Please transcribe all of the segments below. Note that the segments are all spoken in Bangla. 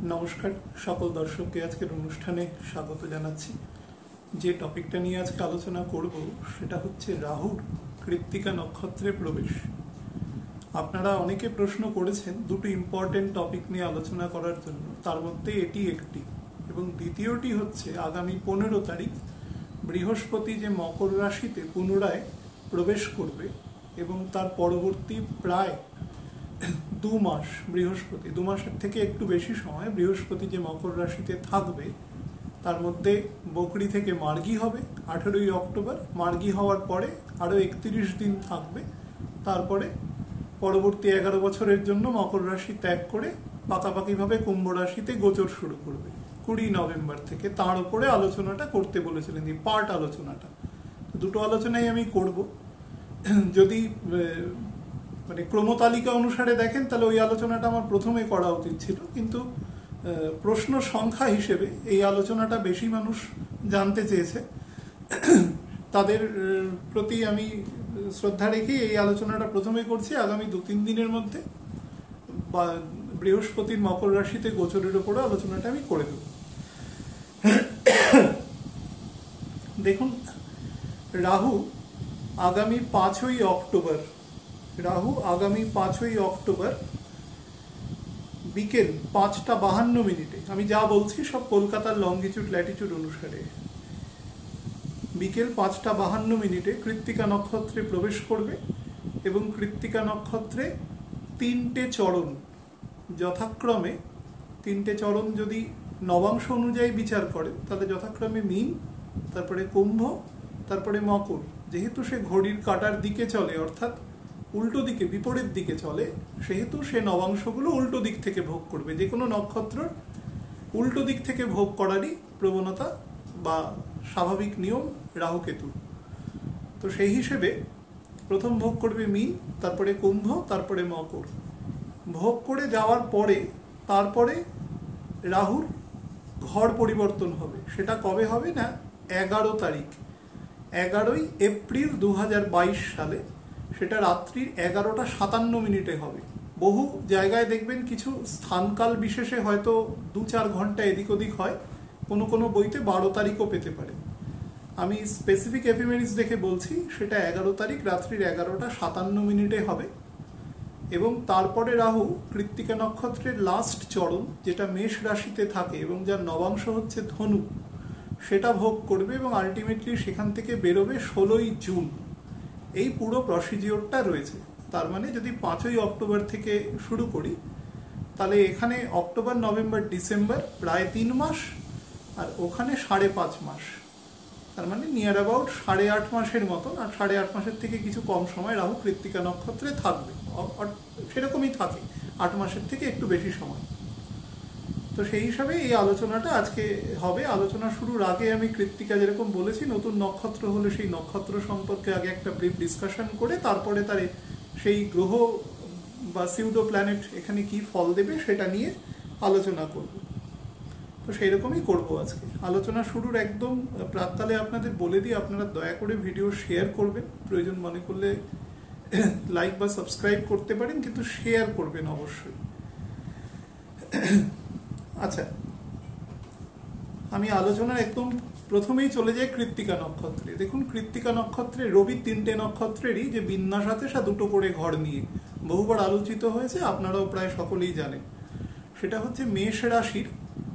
নমস্কার সকল দর্শককে আজকের অনুষ্ঠানে স্বাগত জানাচ্ছি। যে টপিকটা নিয়ে আজকে আলোচনা করব সেটা হচ্ছে রাহুর কৃত্তিকা নক্ষত্রে প্রবেশ। আপনারা অনেকে প্রশ্ন করেছেন দুটো ইম্পর্টেন্ট টপিক নিয়ে আলোচনা করার জন্য, তার মধ্যে এটি একটি, এবং দ্বিতীয়টি হচ্ছে আগামী 15 তারিখ বৃহস্পতি যে মকর রাশিতে পুনরায় প্রবেশ করবে এবং তার পরবর্তী প্রায় 2 মাস বৃহস্পতি 2 মাসের থেকে একটু বেশি সময় বৃহস্পতি যে মকর রাশিতে থাকবে, তার মধ্যে বকরি থেকে মার্গী হবে 18ই অক্টোবর। মার্গী হওয়ার পরে আরও 31 দিন থাকবে, তারপরে পরবর্তী 11 বছরের জন্য মকর রাশি ত্যাগ করে পাকাপাকিভাবে কুম্ভ রাশিতে গোচর শুরু করবে 20 নভেম্বর থেকে। তার উপরে আলোচনাটা করতে বলেছিলেন, এই পার্ট আলোচনাটা। দুটো আলোচনাই আমি করব। যদি মানে ক্রমতালিকা অনুসারে দেখেন তাহলে ওই আলোচনাটা আমার প্রথমে করা উচিত ছিল, কিন্তু প্রশ্ন সংখ্যা হিসেবে এই আলোচনাটা বেশি মানুষ জানতে চেয়েছে, তাদের প্রতি আমি শ্রদ্ধা রেখে এই আলোচনাটা প্রথমে করছি। আগামী 2-3 দিনের মধ্যে বা বৃহস্পতির মকর রাশিতে গোচরের উপরে আলোচনাটা আমি করে দেব। দেখুন, রাহু আগামী 5ই অক্টোবর বিকেল 5:52, আমি যা বলছি সব কলকাতার লঙ্গিটিউড ল্যাটিটিউড অনুসারে, বিকেল 5:52 কৃত্তিকা নক্ষত্রে প্রবেশ করবে এবং কৃত্তিকা নক্ষত্রে 3টে চরণ, যথাক্রমে 3টে চরণ যদি নবাংশ অনুযায়ী বিচার করে তাহলে যথাক্রমে মীন, তারপরে কুম্ভ, তারপরে মকর। যেহেতু সে ঘড়ির কাঁটার দিকে চলে, অর্থাৎ উল্টো দিকে, বিপরীত দিকে চলে, সেহেতু সে নবাংশগুলো উল্টো দিক থেকে ভোগ করবে। যে কোনো নক্ষত্র উল্টো দিক থেকে ভোগ করারই প্রবণতা বা স্বাভাবিক নিয়ম রাহুকেতু। তো সেই হিসেবে প্রথম ভোগ করবে মীন, তারপরে কুম্ভ, তারপরে মকর। ভোগ করে যাওয়ার পরে তারপরে রাহুর ঘর পরিবর্তন হবে। সেটা কবে হবে না, 11ই এপ্রিল 2022 সালে। সেটা রাত্রির 11:57 হবে। বহু জায়গায় দেখবেন কিছু স্থানকাল বিশেষে হয়তো 2-4 ঘন্টা এদিক ওদিক হয়, কোনো কোনো বইতে 12 তারিখও পেতে পারে। আমি স্পেসিফিক এফিমেরিস দেখে বলছি, সেটা 11 তারিখ রাত্রির 11:57 হবে। এবং তারপরে রাহু কৃত্তিকা নক্ষত্রের লাস্ট চরণ, যেটা মেষ রাশিতে থাকে এবং যার নবাংশ হচ্ছে ধনু, সেটা ভোগ করবে এবং আলটিমেটলি সেখান থেকে বেরোবে 16ই জুন। এই পুরো প্রসিডিওরটা রয়েছে। তার মানে যদি 5ই অক্টোবর থেকে শুরু করি, তাহলে এখানে অক্টোবর, নভেম্বর, ডিসেম্বর প্রায় 3 মাস, আর ওখানে 5.5 মাস। তার মানে নিয়ার অ্যাবাউট 8.5 মাসের মতন। আর 8.5 মাসের থেকে কিছু কম সময় রাহু কৃত্তিকা নক্ষত্রে থাকবে, সেরকমই থাকে, 8 মাসের থেকে একটু বেশি সময়। তো সেই হিসাবে এই আলোচনাটা আজকে হবে। আলোচনা শুরুর আগে আমি কৃত্তিকা যেরকম বলেছি, নতুন নক্ষত্র হলে সেই নক্ষত্র সম্পর্কে আগে একটা ব্রিফ ডিসকাশন করে তারপরে তার সেই গ্রহ বা সিউডো প্ল্যানেট এখানে কি ফল দেবে সেটা নিয়ে আলোচনা করব। তো সেই রকমই করবো আজকে। আলোচনা শুরুর একদম প্রাক্কালে আপনাদের বলে দিই, আপনারা দয়া করে ভিডিও শেয়ার করবেন, প্রয়োজন মনে করলে লাইক বা সাবস্ক্রাইব করতে পারেন, কিন্তু শেয়ার করবেন অবশ্যই। আচ্ছা, আমি আলোচনার একদম প্রথমেই চলে যাই কৃত্তিকা নক্ষত্রে। দেখুন, কৃত্তিকা নক্ষত্রে রবি 3টে নক্ষত্রেরই যে বিন্যাস আছে, সে 2টো করে ঘর নিয়ে বহুবার আলোচিত হয়েছে, আপনারাও প্রায় সকলেই জানেন। সেটা হচ্ছে মেষ রাশির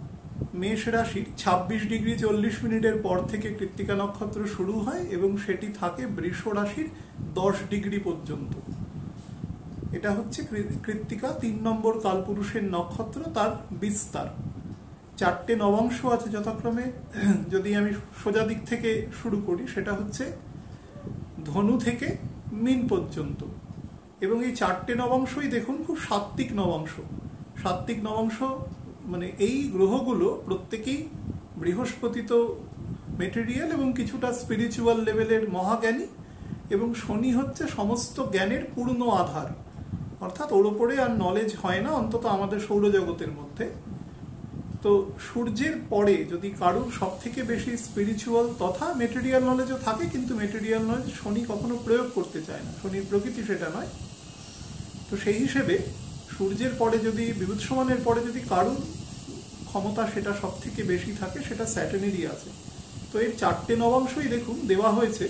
26°40' পর থেকে কৃত্তিকা নক্ষত্র শুরু হয় এবং সেটি থাকে বৃষ রাশির 10° পর্যন্ত। এটা হচ্ছে কৃত্তিকা 3 নম্বর কালপুরুষের নক্ষত্র, তার বিস্তার। 4টে নবাংশ আছে যথাক্রমে। যদি আমি সোজা দিক থেকে শুরু করি, সেটা হচ্ছে ধনু থেকে মীন পর্যন্ত। এবং এই 4টে নবাংশই দেখুন খুব সাত্ত্বিক নবাংশ। সাত্ত্বিক নবাংশ মানে এই গ্রহগুলো প্রত্যেকেই, বৃহস্পতি তো মেটেরিয়াল এবং কিছুটা স্পিরিচুয়াল লেভেলের মহাজ্ঞানী, এবং শনি হচ্ছে সমস্ত জ্ঞানের পূর্ণ আধার, অর্থাৎ ওর ওপরে আর নলেজ হয় না, অন্তত আমাদের সৌরজগতের মধ্যে। তো সূর্যের পরে যদি কারুর সব থেকে বেশি স্পিরিচুয়াল তথা মেটেরিয়াল নলেজও থাকে, কিন্তু মেটেরিয়াল নলেজ শনি কখনো প্রয়োগ করতে চায় না, শনির প্রকৃতি সেটা নয়। তো সেই হিসেবে সূর্যের পরে যদি, বিভূতিষ্মানের পরে যদি কারুর ক্ষমতা সেটা সব থেকে বেশি থাকে সেটা স্যাটার্নেরই আছে। তো এর 4টে নবাংশই দেখুন দেওয়া হয়েছে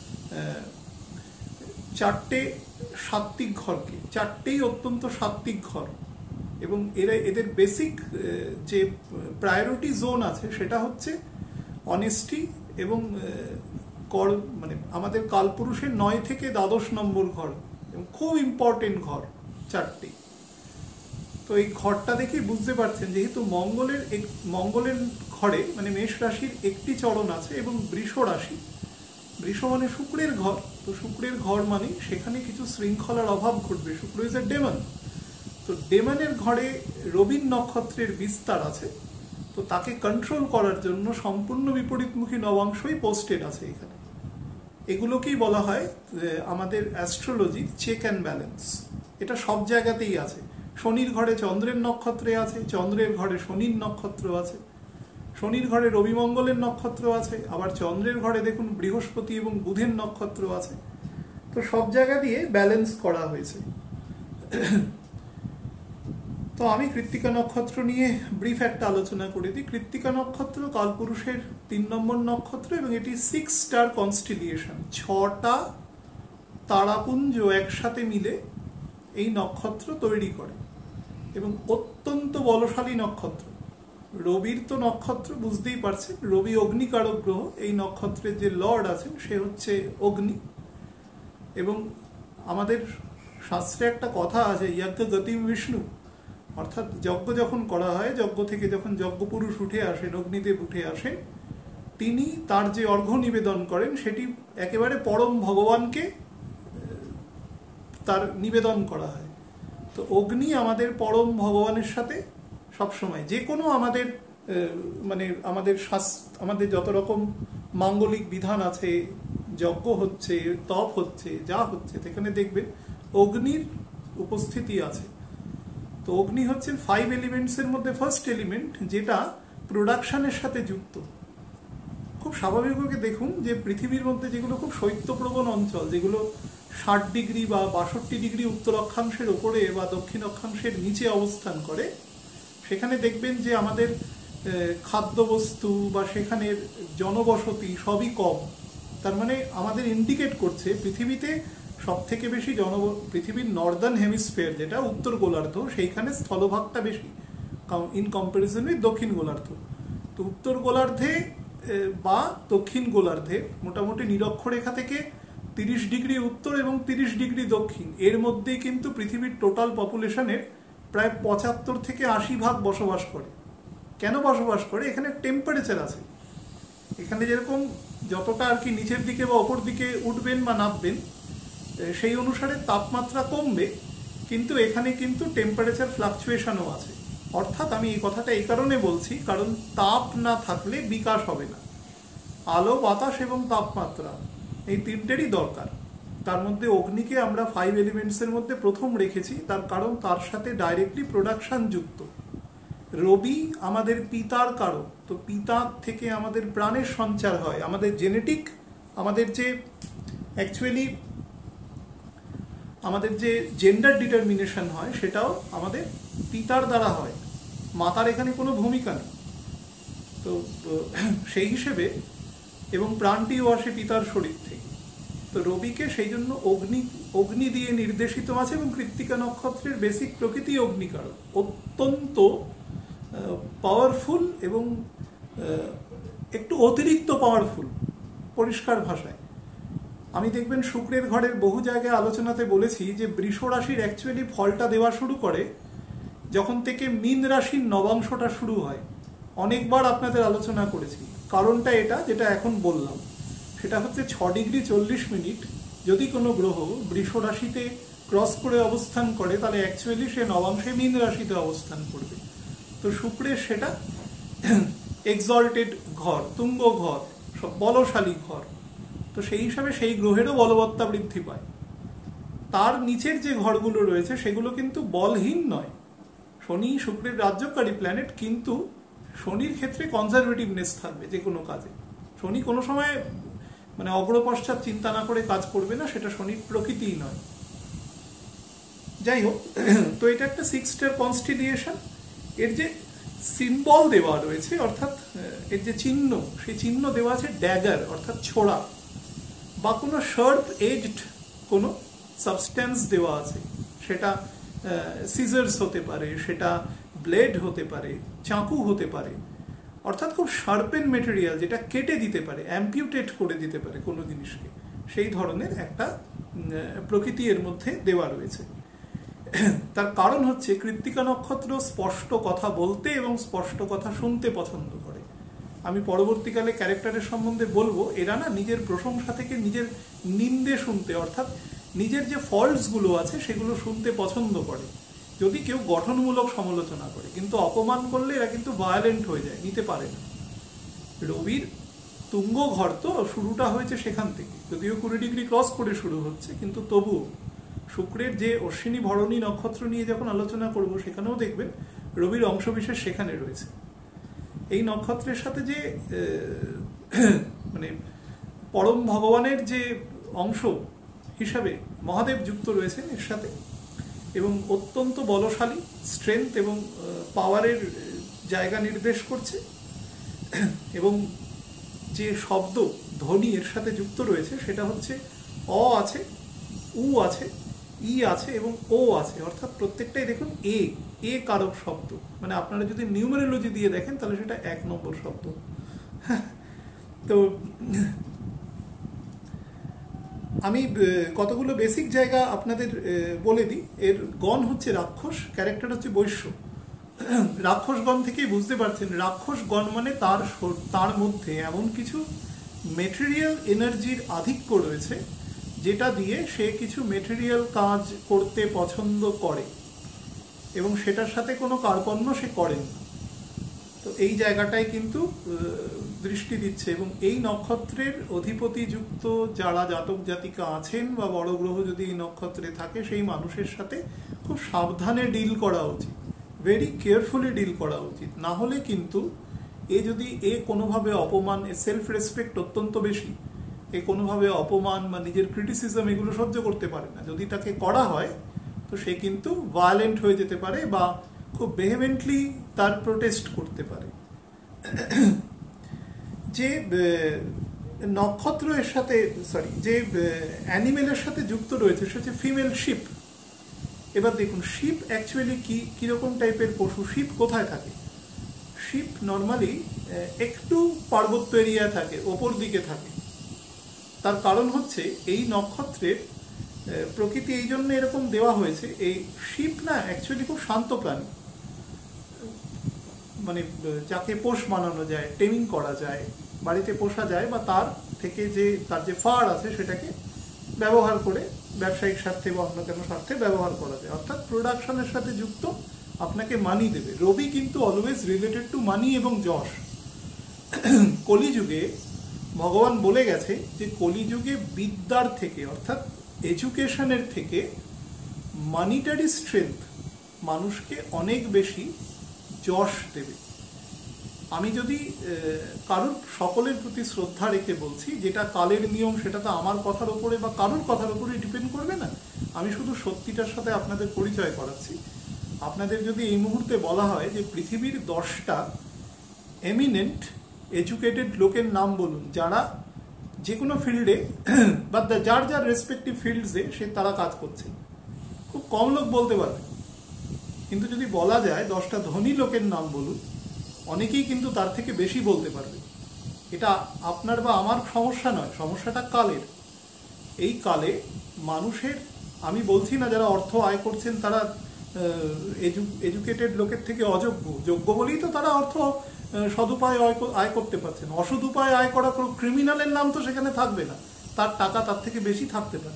4টে সাত্ত্বিক ঘরকে, 4টেই অত্যন্ত সাত্ত্বিক ঘর, এবং এদের বেসিক যে প্রায়োরিটি জোন আছে সেটা হচ্ছে অনেস্টি এবং মানে আমাদের কালপুরুষের 9 থেকে দ্বাদশ নম্বর ঘর, এবং খুব ইম্পর্টেন্ট ঘর 4টি। তো এই ঘরটা দেখে বুঝতে পারছেন যেহেতু মঙ্গলের ঘরে মানে মেষ রাশির একটি চরণ আছে এবং বৃষ রাশি, বৃষ মানে শুক্রের ঘর, তো শুক্রের ঘর মানে সেখানে কিছু শৃঙ্খলার অভাব ঘটবে। শুক্র ইজ এ ডেমন, তো ডেমনের ঘরে রবির নক্ষত্রের বিস্তার আছে, তো তাকে কন্ট্রোল করার জন্য সম্পূর্ণ বিপরীতমুখী নবাংশই পোস্টেড আছে এখানে। এগুলোকেই বলা হয় আমাদের অ্যাস্ট্রোলজির চেক অ্যান্ড ব্যালেন্স। এটা সব জায়গাতেই আছে। শনির ঘরে চন্দ্রের নক্ষত্রে আছে, চন্দ্রের ঘরে শনির নক্ষত্র আছে, শনির ঘরে রবি মঙ্গলের নক্ষত্র আছে, আবার চন্দ্রের ঘরে দেখুন বৃহস্পতি এবং বুধের নক্ষত্র আছে। তো সব জায়গা দিয়ে ব্যালেন্স করা হয়েছে। তো আমি কৃত্তিকা নক্ষত্র নিয়ে ব্রিফ একটা আলোচনা করে দিই। কৃত্তিকা নক্ষত্র কালপুরুষের 3 নম্বর নক্ষত্র এবং এটি 6 স্টার কনস্টিলিয়েশন, 6টা তারাপুঞ্জ একসাথে মিলে এই নক্ষত্র তৈরি করে এবং অত্যন্ত বলশালী নক্ষত্র। রবির তো নক্ষত্র বুঝতেই পারছেন, রবি অগ্নিকারক গ্রহ, এই নক্ষত্রের যে লর্ড আছেন সে হচ্ছে অগ্নি। এবং আমাদের শাস্ত্রে একটা কথা আছে, যজ্ঞ গতিম বিষ্ণু, অর্থাৎ যজ্ঞ যখন করা হয়, যজ্ঞ থেকে যখন যজ্ঞপুরুষ উঠে আসেন, অগ্নিদেব উঠে আসেন, তিনি তার যে অর্ঘ্য নিবেদন করেন সেটি একেবারে পরম ভগবানকে তার নিবেদন করা হয়। তো অগ্নি আমাদের পরম ভগবানের সাথে সবসময় যে কোনো আমাদের মানে আমাদের যত রকম মাঙ্গলিক বিধান আছে, যজ্ঞ হচ্ছে, তপ হচ্ছে, যা হচ্ছে, সেখানে দেখবেন অগ্নির উপস্থিতি আছে। তো অগ্নি হচ্ছেন 5 এলিমেন্টসের মধ্যে ফার্স্ট এলিমেন্ট, যেটা প্রোডাকশনের সাথে যুক্ত। খুব স্বাভাবিকভাবে দেখুন যে পৃথিবীর মধ্যে যেগুলো খুব শৈত্যপ্রবণ অঞ্চল, যেগুলো 60 ডিগ্রি বা 62 ডিগ্রি উত্তর অক্ষাংশের ওপরে বা দক্ষিণ অক্ষাংশের নিচে অবস্থান করে, সেখানে দেখবেন যে আমাদের খাদ্যবস্তু বা সেখানের জনবসতি সবই কম। তার মানে আমাদের ইন্ডিকেট করছে পৃথিবীতে সব থেকে বেশি পৃথিবীর নর্দার্ন হেমিস্ফিয়ার যেটা উত্তর গোলার্ধ, সেইখানে স্থলভাগটা বেশি ইন কম্পারিজন উইথ দক্ষিণ গোলার্ধ। তো উত্তর গোলার্ধে বা দক্ষিণ গোলার্ধে মোটামুটি নিরক্ষরেখা থেকে 30 ডিগ্রি উত্তর এবং 30 ডিগ্রি দক্ষিণ, এর মধ্যেই কিন্তু পৃথিবীর টোটাল পপুলেশনের প্রায় 75 থেকে 80% বসবাস করে। কেন বসবাস করে? এখানে টেম্পারেচার আছে। এখানে যেরকম যতটা আর কি নিচের দিকে বা ওপর দিকে উঠবেন বা নামবেন সেই অনুসারে তাপমাত্রা কমবে, কিন্তু এখানে কিন্তু টেম্পারেচার ফ্লাকচুয়েশনও আছে। অর্থাৎ আমি এই কথাটা এই কারণে বলছি, কারণ তাপ না থাকলে বিকাশ হবে না। আলো, বাতাস এবং তাপমাত্রা এই তিনটেরই দরকার। তার মধ্যে অগ্নিকে আমরা 5 এলিমেন্টসের মধ্যে প্রথম রেখেছি, তার কারণ তার সাথে ডাইরেক্টলি প্রোডাকশন যুক্ত। রবি আমাদের পিতার কারক, তো পিতা থেকে আমাদের প্রাণের সঞ্চার হয়, আমাদের জেনেটিক, আমাদের যে অ্যাকচুয়ালি আমাদের যে জেন্ডার ডিটারমিনেশন হয় সেটাও আমাদের পিতার দ্বারা হয়, মাতার এখানে কোনো ভূমিকা নেই। তো সেই হিসেবে এবং প্রাণটিও আসে পিতার শরীর থেকে। তো রবিকে সেই জন্য অগ্নি দিয়ে নির্দেশিত আছে এবং কৃত্তিকা নক্ষত্রের বেসিক প্রকৃতি অগ্নিকারক, অত্যন্ত পাওয়ারফুল এবং একটু অতিরিক্ত পাওয়ারফুল। পরিষ্কার ভাষায় আমি দেখবেন শুক্রের ঘরের বহু জায়গায় আলোচনাতে বলেছি যে বৃষ রাশির অ্যাকচুয়ালি ফলটা দেওয়া শুরু করে যখন থেকে মীন রাশির নবাংশটা শুরু হয়। অনেকবার আপনাদের আলোচনা করেছি। কারণটা এটা যেটা এখন বললাম, সেটা হচ্ছে 6 ডিগ্রি 40 মিনিট যদি কোনো গ্রহ বৃষ রাশিতে ক্রস করে অবস্থান করে, তাহলে অ্যাকচুয়ালি সে নবাংশে মীন রাশিতে অবস্থান করবে। তো শুক্রের সেটা এক্সল্টেড ঘর, তুঙ্গ ঘর, সব বলশালী ঘর। তো সেই হিসাবে সেই গ্রহেরও বলবত্তা বৃদ্ধি পায়। তার নিচের যে ঘরগুলো রয়েছে সেগুলো কিন্তু বলহীন নয়। শনি শুক্রের রাজ্যকারী প্ল্যানেট, কিন্তু শনির ক্ষেত্রে কনজারভেটিভনেস থাকবে যে কোনো কাজে। শনি কোনো সময় মানে অগ্রপশ্চাৎ চিন্তা না করে কাজ করবে না, সেটা শনির প্রকৃতিই নয়। যাই হোক, তো এটা একটা 6 স্টার কনস্টিলিয়েশন। এর যে সিম্বল দেওয়া রয়েছে, অর্থাৎ এর যে চিহ্ন, সেই চিহ্ন দেওয়া আছে ড্যাগার অর্থাৎ ছোড়া, বা কোনো শার্প এজড কোনো সাবস্টেন্স দেওয়া আছে, সেটা সিজার্স হতে পারে, সেটা ব্লেড হতে পারে, চাকু হতে পারে, অর্থাৎ খুব শার্পেন মেটেরিয়াল যেটা কেটে দিতে পারে, অ্যাম্পিউটেট করে দিতে পারে কোনো জিনিসকে, সেই ধরনের একটা প্রকৃতি এর মধ্যে দেওয়া রয়েছে। তার কারণ হচ্ছে কৃত্তিকা নক্ষত্র স্পষ্ট কথা বলতে এবং স্পষ্ট কথা শুনতে পছন্দ করে। আমি পরবর্তীকালে ক্যারেক্টারের সম্বন্ধে বলবো, এরা না নিজের প্রশংসা থেকে নিজের নিন্দে শুনতে, অর্থাৎ নিজের যে ফল্টসগুলো আছে সেগুলো শুনতে পছন্দ করে যদি কেউ গঠনমূলক সমালোচনা করে, কিন্তু অপমান করলে এরা কিন্তু ভায়োলেন্ট হয়ে যায়, নিতে পারে না। রবির তুঙ্গ ঘর তো শুরুটা হয়েছে সেখান থেকে, যদিও 20 ডিগ্রি ক্রস করে শুরু হচ্ছে, কিন্তু তবুও শুক্রের যে অশ্বিনী ভরণী নক্ষত্র নিয়ে যখন আলোচনা করব সেখানেও দেখবেন রবির অংশবিশেষ সেখানে রয়েছে। এই নক্ষত্রের সাথে যে মানে পরম ভগবানের যে অংশ হিসাবে মহাদেব যুক্ত রয়েছেন এর সাথে, এবং অত্যন্ত বলশালী, স্ট্রেংথ এবং পাওয়ারের জায়গা নির্দেশ করছে, এবং যে শব্দ ধ্বনি এর সাথে যুক্ত রয়েছে সেটা হচ্ছে অ আছে, উ আছে, ই আছে এবং ও আছে, অর্থাৎ প্রত্যেকটাই দেখুন এ কারক শব্দ, মানে আপনারা যদি নিউমেরোলজি দিয়ে দেখেন তাহলে সেটা 1 নম্বর শব্দ। তো আমি কতগুলো বেসিক জায়গা আপনাদের বলে দিই। এর গণ হচ্ছে রাক্ষস, ক্যারেক্টার হচ্ছে বৈশ্য। রাক্ষসগণ থেকেই বুঝতে পারছেন, রাক্ষসগণ মানে তার মধ্যে এমন কিছু মেটেরিয়াল এনার্জির আধিক্য রয়েছে যেটা দিয়ে সে কিছু মেটেরিয়াল কাজ করতে পছন্দ করে এবং সেটার সাথে কোনো কার্পণ্য সে করেন না। তো এই জায়গাটায় কিন্তু দৃষ্টি দিচ্ছে, এবং এই নক্ষত্রের অধিপতি যুক্ত যারা জাতক জাতিকা আছেন বা বড় গ্রহ যদি এই নক্ষত্রে থাকে, সেই মানুষের সাথে খুব সাবধানে ডিল করা উচিত, ভেরি কেয়ারফুলি ডিল করা উচিত। না হলে কিন্তু যদি কোনোভাবে অপমান, সেলফ রেসপেক্ট অত্যন্ত বেশি, কোনোভাবে অপমান বা নিজের ক্রিটিসিজম এগুলো সহ্য করতে পারে না, যদি তাকে করা হয় তো সে কিন্তু ভায়োলেন্ট হয়ে যেতে পারে বা খুব ভেহেমেন্টলি তার প্রোটেস্ট করতে পারে। যে নক্ষত্র এর সাথে যে অ্যানিমেলের সাথে যুক্ত রয়েছে সে হচ্ছে ফিমেল শিপ। এবার দেখুন শিপ অ্যাকচুয়ালি কিরকম টাইপের পশু, শিপ কোথায় থাকে? শিপ নর্মালি একটু পার্বত্য এরিয়ায় থাকে, ওপর দিকে থাকে। তার কারণ হচ্ছে এই নক্ষত্রের প্রকৃতি এই জন্য এরকম দেওয়া হয়েছে। এই শিপ না অ্যাকচুয়ালি খুব শান্ত প্রাণী, মানে যাকে পোষ মানানো যায়, টেমিং করা যায়, বাড়িতে পোষা যায়, বা তার যে ফার আছে সেটাকে ব্যবহার করে ব্যবসায়িক স্বার্থে বা অন্য কোনো স্বার্থে ব্যবহার করা যায়, অর্থাৎ প্রোডাকশনের সাথে যুক্ত, আপনাকে মানি দেবে। রবি কিন্তু অলওয়েজ রিলেটেড টু মানি এবং যশ। কলিযুগে ভগবান বলে গেছে যে কলিযুগে বিদ্যার থেকে, অর্থাৎ এডুকেশনের থেকে মানিটারি স্ট্রেংথ মানুষকে অনেক বেশি যশ দেবে। আমি যদি কারুর সকলের প্রতি শ্রদ্ধা রেখে বলছি, যেটা কালের নিয়ম সেটা তো আমার কথার উপরে বা কারুর কথার উপরে ডিপেন্ড করবে না, আমি শুধু সত্যিটার সাথে আপনাদের পরিচয় করাচ্ছি। আপনাদের যদি এই মুহূর্তে বলা হয় যে পৃথিবীর 10টা এমিনেন্ট এডুকেটেড লোকের নাম বলুন যারা যে কোনো ফিল্ডে বা যার যার রেসপেক্টিভ ফিল্ডসে তারা কাজ করছে, খুব কম লোক বলতে পারবে। কিন্তু যদি বলা যায় 10টা ধনী লোকের নাম বলুন, অনেকেই কিন্তু তার থেকে বেশি বলতে পারবে। এটা আপনার বা আমার সমস্যা নয়, সমস্যাটা কালের। এই কালে মানুষের, আমি বলছি না যারা অর্থ আয় করছেন তারা এডুকেটেড লোকের থেকে অযোগ্য, যোগ্য বলেই তো তারা অর্থ সদুপায় আয় করতে পারছেন। অসৎ উপায় আয় করা কোনো ক্রিমিনালের নাম তো সেখানে থাকবে না, তার টাকা তার থেকে বেশি থাকতে পারে।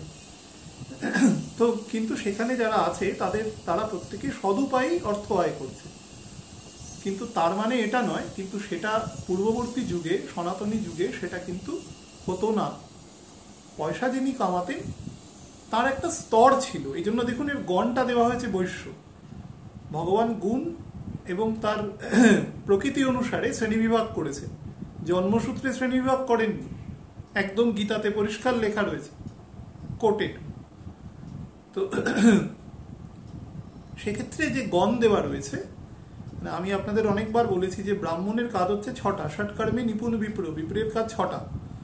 তো কিন্তু সেখানে যারা আছে তারা প্রত্যেকে সদুপায়েই অর্থ আয় করছে, কিন্তু তার মানে এটা নয়, কিন্তু সেটা পূর্ববর্তী যুগে, সনাতনী যুগে সেটা কিন্তু হতো না। পয়সা যিনি কামাতেন তার একটা স্তর ছিল, এই জন্য দেখুন এর গণটা দেওয়া হয়েছে বৈশ্য। ভগবান গুণ এবং তার প্রকৃতি অনুসারে শ্রেণীবিভাগ করেছেন, জন্মসূত্রে শ্রেণীবিভাগ করেননি, একদম গীতাতে পরিষ্কার লেখা রয়েছে, কোটেড। তো সেক্ষেত্রে যে গণ দেওয়া রয়েছে, আমি আপনাদের অনেকবার বলেছি যে ব্রাহ্মণের কাজ হচ্ছে 6টা। ষটকর্মে নিপুণ বিপ্র, বিপ্রের কাজ 6টা: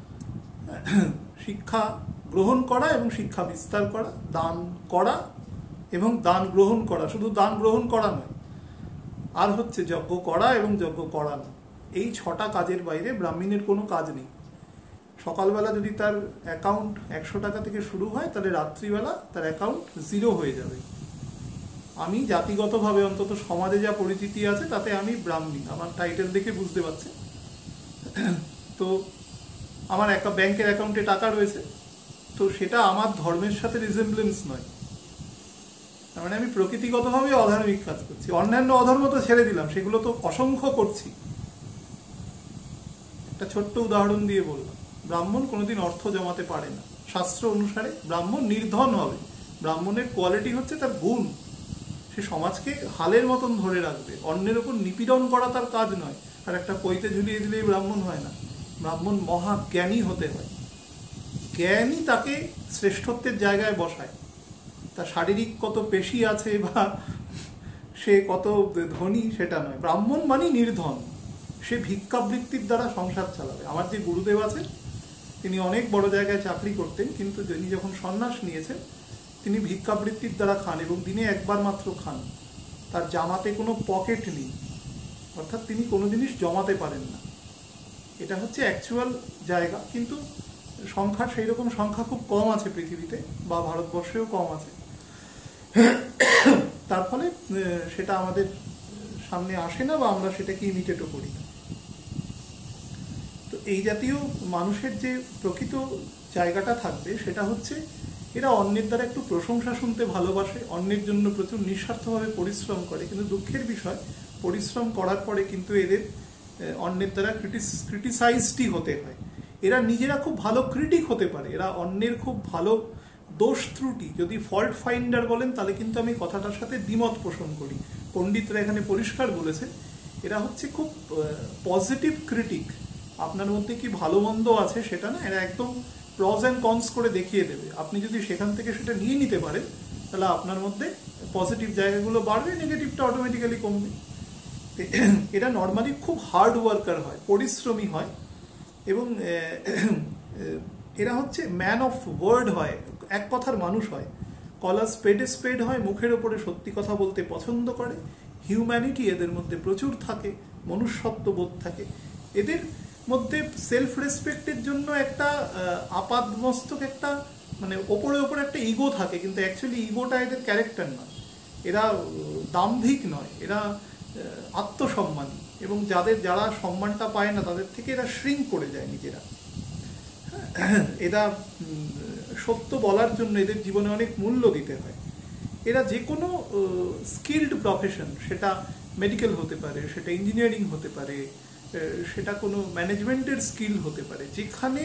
শিক্ষা গ্রহণ করা এবং শিক্ষা বিস্তার করা, দান করা এবং দান গ্রহণ করা, শুধু দান গ্রহণ করা নয়, আর হচ্ছে যজ্ঞ করা এবং যজ্ঞ করানো। এই 6টা কাজের বাইরে ব্রাহ্মণের কোনো কাজ নেই। সকালবেলা যদি তার অ্যাকাউন্ট 100 টাকা থেকে শুরু হয়, তাহলে রাত্রিবেলা তার অ্যাকাউন্ট 0 হয়ে যাবে। আমি জাতিগতভাবে অন্তত সমাজে যা পরিচিতি আছে তাতে আমি ব্রাহ্মী, আমার টাইটেল দেখে বুঝতে পারছেন। তো আমার একটা ব্যাংকের অ্যাকাউন্টে টাকা রয়েছে, তো সেটা আমার ধর্মের সাথে রিজেম্বলেন্স নয়। তার মানে আমি প্রকৃতিগতভাবে অধার্মিক কাজ করছি। অন্যান্য অধর্ম তো ছেড়ে দিলাম, সেগুলো তো অসংখ্য করছি। একটা ছোট্ট উদাহরণ দিয়ে বললাম, ব্রাহ্মণ কোনোদিন অর্থ জমাতে পারে না। শাস্ত্র অনুসারে ব্রাহ্মণ নির্ধন হবে। ব্রাহ্মণের কোয়ালিটি হচ্ছে তার গুণ। সে সমাজকে হালের মতন ধরে রাখবে, অন্যের ওপর নিপীড়ন করা তার কাজ নয়। আর একটা পৈতে ঝুলিয়ে দিলেই ব্রাহ্মণ হয় না। ব্রাহ্মণ মহাজ্ঞানী হতে হয়। জ্ঞানই তাকে শ্রেষ্ঠত্বের জায়গায় বসায়। তার শারীরিক কত পেশি আছে বা সে কত ধনী সেটা নয়। ব্রাহ্মণ মানে নির্ধন। সে ভিক্ষাবৃত্তির দ্বারা সংসার চালাবে। আমার যে গুরুদেব আছেন, তিনি অনেক বড় জায়গায় চাকরি করতেন, কিন্তু তিনি যখন সন্ন্যাস নিয়েছেন, তিনি ভিক্ষাবৃত্তির দ্বারা খান এবং দিনে একবার মাত্র খান। তার জামাতে কোনো পকেট নেই, অর্থাৎ তিনি কোনো জিনিস জমাতে পারেন না। এটা হচ্ছে অ্যাকচুয়াল জায়গা, কিন্তু সংখ্যা সেই রকম সংখ্যা খুব কম আছে পৃথিবীতে, বা ভারতবর্ষেও কম আছে। তার ফলে সেটা আমাদের সামনে আসে না, বা আমরা সেটাকে ইমিটেটও করি না। তো এই জাতীয় মানুষের যে প্রকৃত জায়গাটা থাকবে সেটা হচ্ছে এরা অন্যের দ্বারা একটু প্রশংসা শুনতে ভালোবাসে, অন্যের জন্য প্রচুর নিঃস্বার্থভাবে পরিশ্রম করে। কিন্তু দুঃখের বিষয়, পরিশ্রম করার পরে কিন্তু এদের অন্যের দ্বারা ক্রিটিসাইজডই হতে হয়। এরা নিজেরা খুব ভালো ক্রিটিক হতে পারে, এরা অন্যের খুব ভালো দোষ ত্রুটি, যদি ফল্ট ফাইন্ডার বলেন তাহলে কিন্তু আমি কথাটার সাথে দ্বিমত পোষণ করি। পণ্ডিতরা এখানে পরিষ্কার বলেছে, এরা হচ্ছে খুব পজিটিভ ক্রিটিক। আপনার মধ্যে কি ভালো মন্দ আছে সেটা না, এরা একদম প্রস অ্যান্ড কনস করে দেখিয়ে দেবে। আপনি যদি সেখান থেকে সেটা নিয়ে নিতে পারেন, তাহলে আপনার মধ্যে পজিটিভ জায়গাগুলো বাড়বে, নেগেটিভটা অটোমেটিক্যালি কমবে। এরা নর্মালি খুব হার্ড ওয়ার্কার হয়, পরিশ্রমী হয়, এবং এরা হচ্ছে ম্যান অফ ওয়ার্ড হয়, এক কথার মানুষ হয়। কলা স্পেডে স্পেড হয়, মুখের ওপরে সত্যি কথা বলতে পছন্দ করে। হিউম্যানিটি এদের মধ্যে প্রচুর থাকে, মনুষ্যত্ব বোধ থাকে এদের মধ্যে। সেলফ রেসপেক্টের জন্য একটা আপাদমস্তক একটা মানে ওপরে ওপরে একটা ইগো থাকে, কিন্তু অ্যাকচুয়ালি ইগোটা এদের ক্যারেক্টার নয়। এরা দাম্ভিক নয়, এরা আত্মসম্মানী, এবং যারা সম্মানটা পায় না তাদের থেকে এরা শ্রিঙ্ক করে যায় নিজেরা। এরা সত্য বলার জন্য এদের জীবনে অনেক মূল্য দিতে হয়। এরা যে কোনো স্কিল্ড প্রফেশন, সেটা মেডিকেল হতে পারে, সেটা ইঞ্জিনিয়ারিং হতে পারে, সেটা কোনো ম্যানেজমেন্টের স্কিল হতে পারে, যেখানে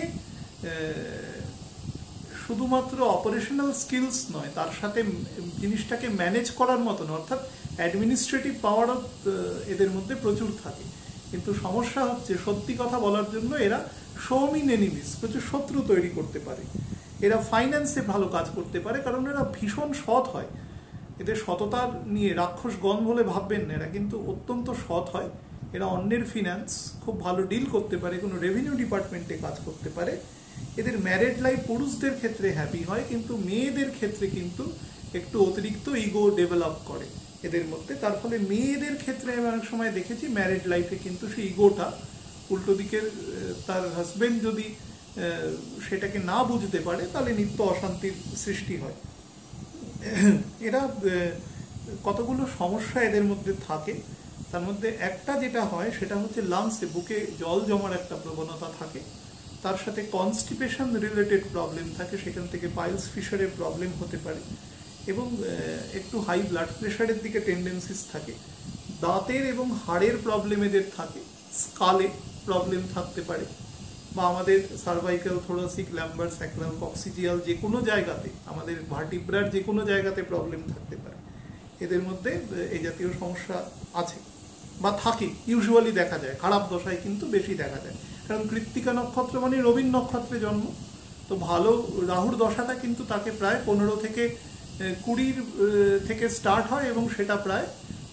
শুধুমাত্র অপারেশনাল স্কিলস নয়, তার সাথে জিনিসটাকে ম্যানেজ করার মতন, অর্থাৎ অ্যাডমিনিস্ট্রেটিভ পাওয়ারও এদের মধ্যে প্রচুর থাকে। কিন্তু সমস্যা হচ্ছে, সত্যি কথা বলার জন্য এরা সৌমিন এনিমিস, প্রচুর শত্রু তৈরি করতে পারে। এরা ফাইন্যান্সে ভালো কাজ করতে পারে, কারণ এরা ভীষণ সৎ হয়। এদের সততার নিয়ে রাক্ষসগণ বলে ভাববেন না, এরা কিন্তু অত্যন্ত সৎ হয়। এরা অন্যের ফিন্যান্স খুব ভালো ডিল করতে পারে, কোনো রেভিনিউ ডিপার্টমেন্টে কাজ করতে পারে। এদের ম্যারিড লাইফ পুরুষদের ক্ষেত্রে হ্যাপি হয়, কিন্তু মেয়েদের ক্ষেত্রে কিন্তু একটু অতিরিক্ত ইগো ডেভেলপ করে এদের মধ্যে। তার ফলে মেয়েদের ক্ষেত্রে আমি অনেক সময় দেখেছি ম্যারিড লাইফে কিন্তু সেই ইগোটা উল্টো দিকের, তার হাজবেন্ড যদি সেটাকে না বুঝতে পারে তাহলে নিত্য অশান্তির সৃষ্টি হয়। এরা কতগুলো সমস্যা এদের মধ্যে থাকে। তার মধ্যে একটা যেটা হয় সেটা হচ্ছে লাংসে, বুকে জল জমার একটা প্রবণতা থাকে, তার সাথে কনস্টিপেশন রিলেটেড প্রবলেম থাকে, সেখান থেকে পাইলস ফিশারের প্রবলেম হতে পারে, এবং একটু হাই ব্লাড প্রেশারের দিকে টেন্ডেন্সিস থাকে। দাঁতের এবং হাড়ের প্রবলেম এদের থাকে, স্কালে প্রবলেম থাকতে পারে, বা আমাদের cervical, thoracic, lumbar, sacral, coccygeal যে কোনো জায়গাতে, আমাদের ভার্টিব্রার যে কোনো জায়গাতে প্রবলেম থাকতে পারে। এদের মধ্যে এই জাতীয় সমস্যা আছে বা থাকে, ইউজুয়ালি দেখা যায়। খারাপ দশায় কিন্তু বেশি দেখা যায়, কারণ কৃত্তিকা নক্ষত্র মানে রবির নক্ষত্রে জন্ম। তো ভালো রাহুর দশাটা কিন্তু তাকে প্রায় 15 থেকে 20 থেকে স্টার্ট হয়, এবং সেটা প্রায়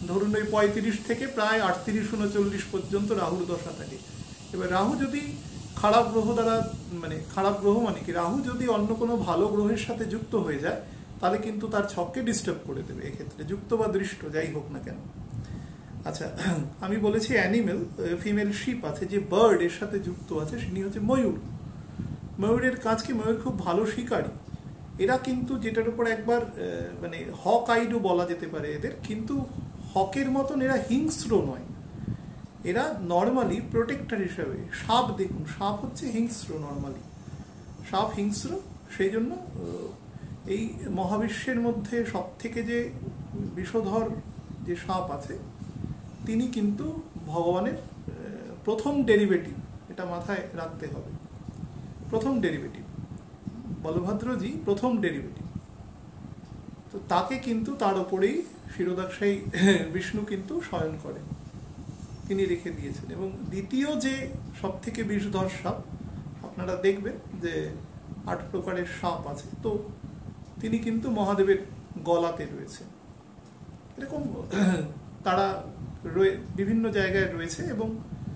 ধরুন ওই 35 থেকে প্রায় 38-39 পর্যন্ত রাহুর দশা থাকে। এবার রাহু যদি খারাপ গ্রহ দ্বারা, মানে খারাপ গ্রহ মানে কি, রাহু যদি অন্য কোনো ভালো গ্রহের সাথে যুক্ত হয়ে যায় তাহলে কিন্তু তার ছককে ডিস্টার্ব করে দেবে, এক্ষেত্রে যুক্ত বা দৃষ্ট যাই হোক না কেন। আচ্ছা, আমি বলেছি অ্যানিমেল, ফিমেল শিপ আছে, যে বার্ড এর সাথে যুক্ত আছে তিনি হচ্ছে ময়ূর। ময়ূরের কাজ কি, ময়ূর খুব ভালো শিকারী। এরা কিন্তু যেটার উপর একবার মানে হক আইডও বলা যেতে পারে এদের, কিন্তু হকের মতন এরা হিংস্র নয়, এরা নর্মালি প্রোটেক্টর হিসাবে। সাপ দেখুন, সাপ হচ্ছে হিংস্র, নর্মালি সাপ হিংস্র, সেই জন্য এই মহাবিশ্বের মধ্যে সব থেকে যে বিষধর যে সাপ আছে তিনি কিন্তু ভগবানের প্রথম ডেরিভেটিভ, এটা মাথায় রাখতে হবে। প্রথম ডেরিভেটিভ বলভদ্রজি, প্রথম ডেরিভেটিভ। তো তাকে কিন্তু তার ওপরেই শিরোদাক্ষায়ী বিষ্ণু কিন্তু শয়ন করেন, তিনি রেখে দিয়েছেন। এবং দ্বিতীয় যে সব থেকে বিষধর সাপ, আপনারা দেখবেন যে 8 প্রকারের সাপ আছে, তো তিনি কিন্তু মহাদেবের গলাতে রয়েছে। এরকম তারা বিভিন্ন জায়গায় রয়েছে, এবং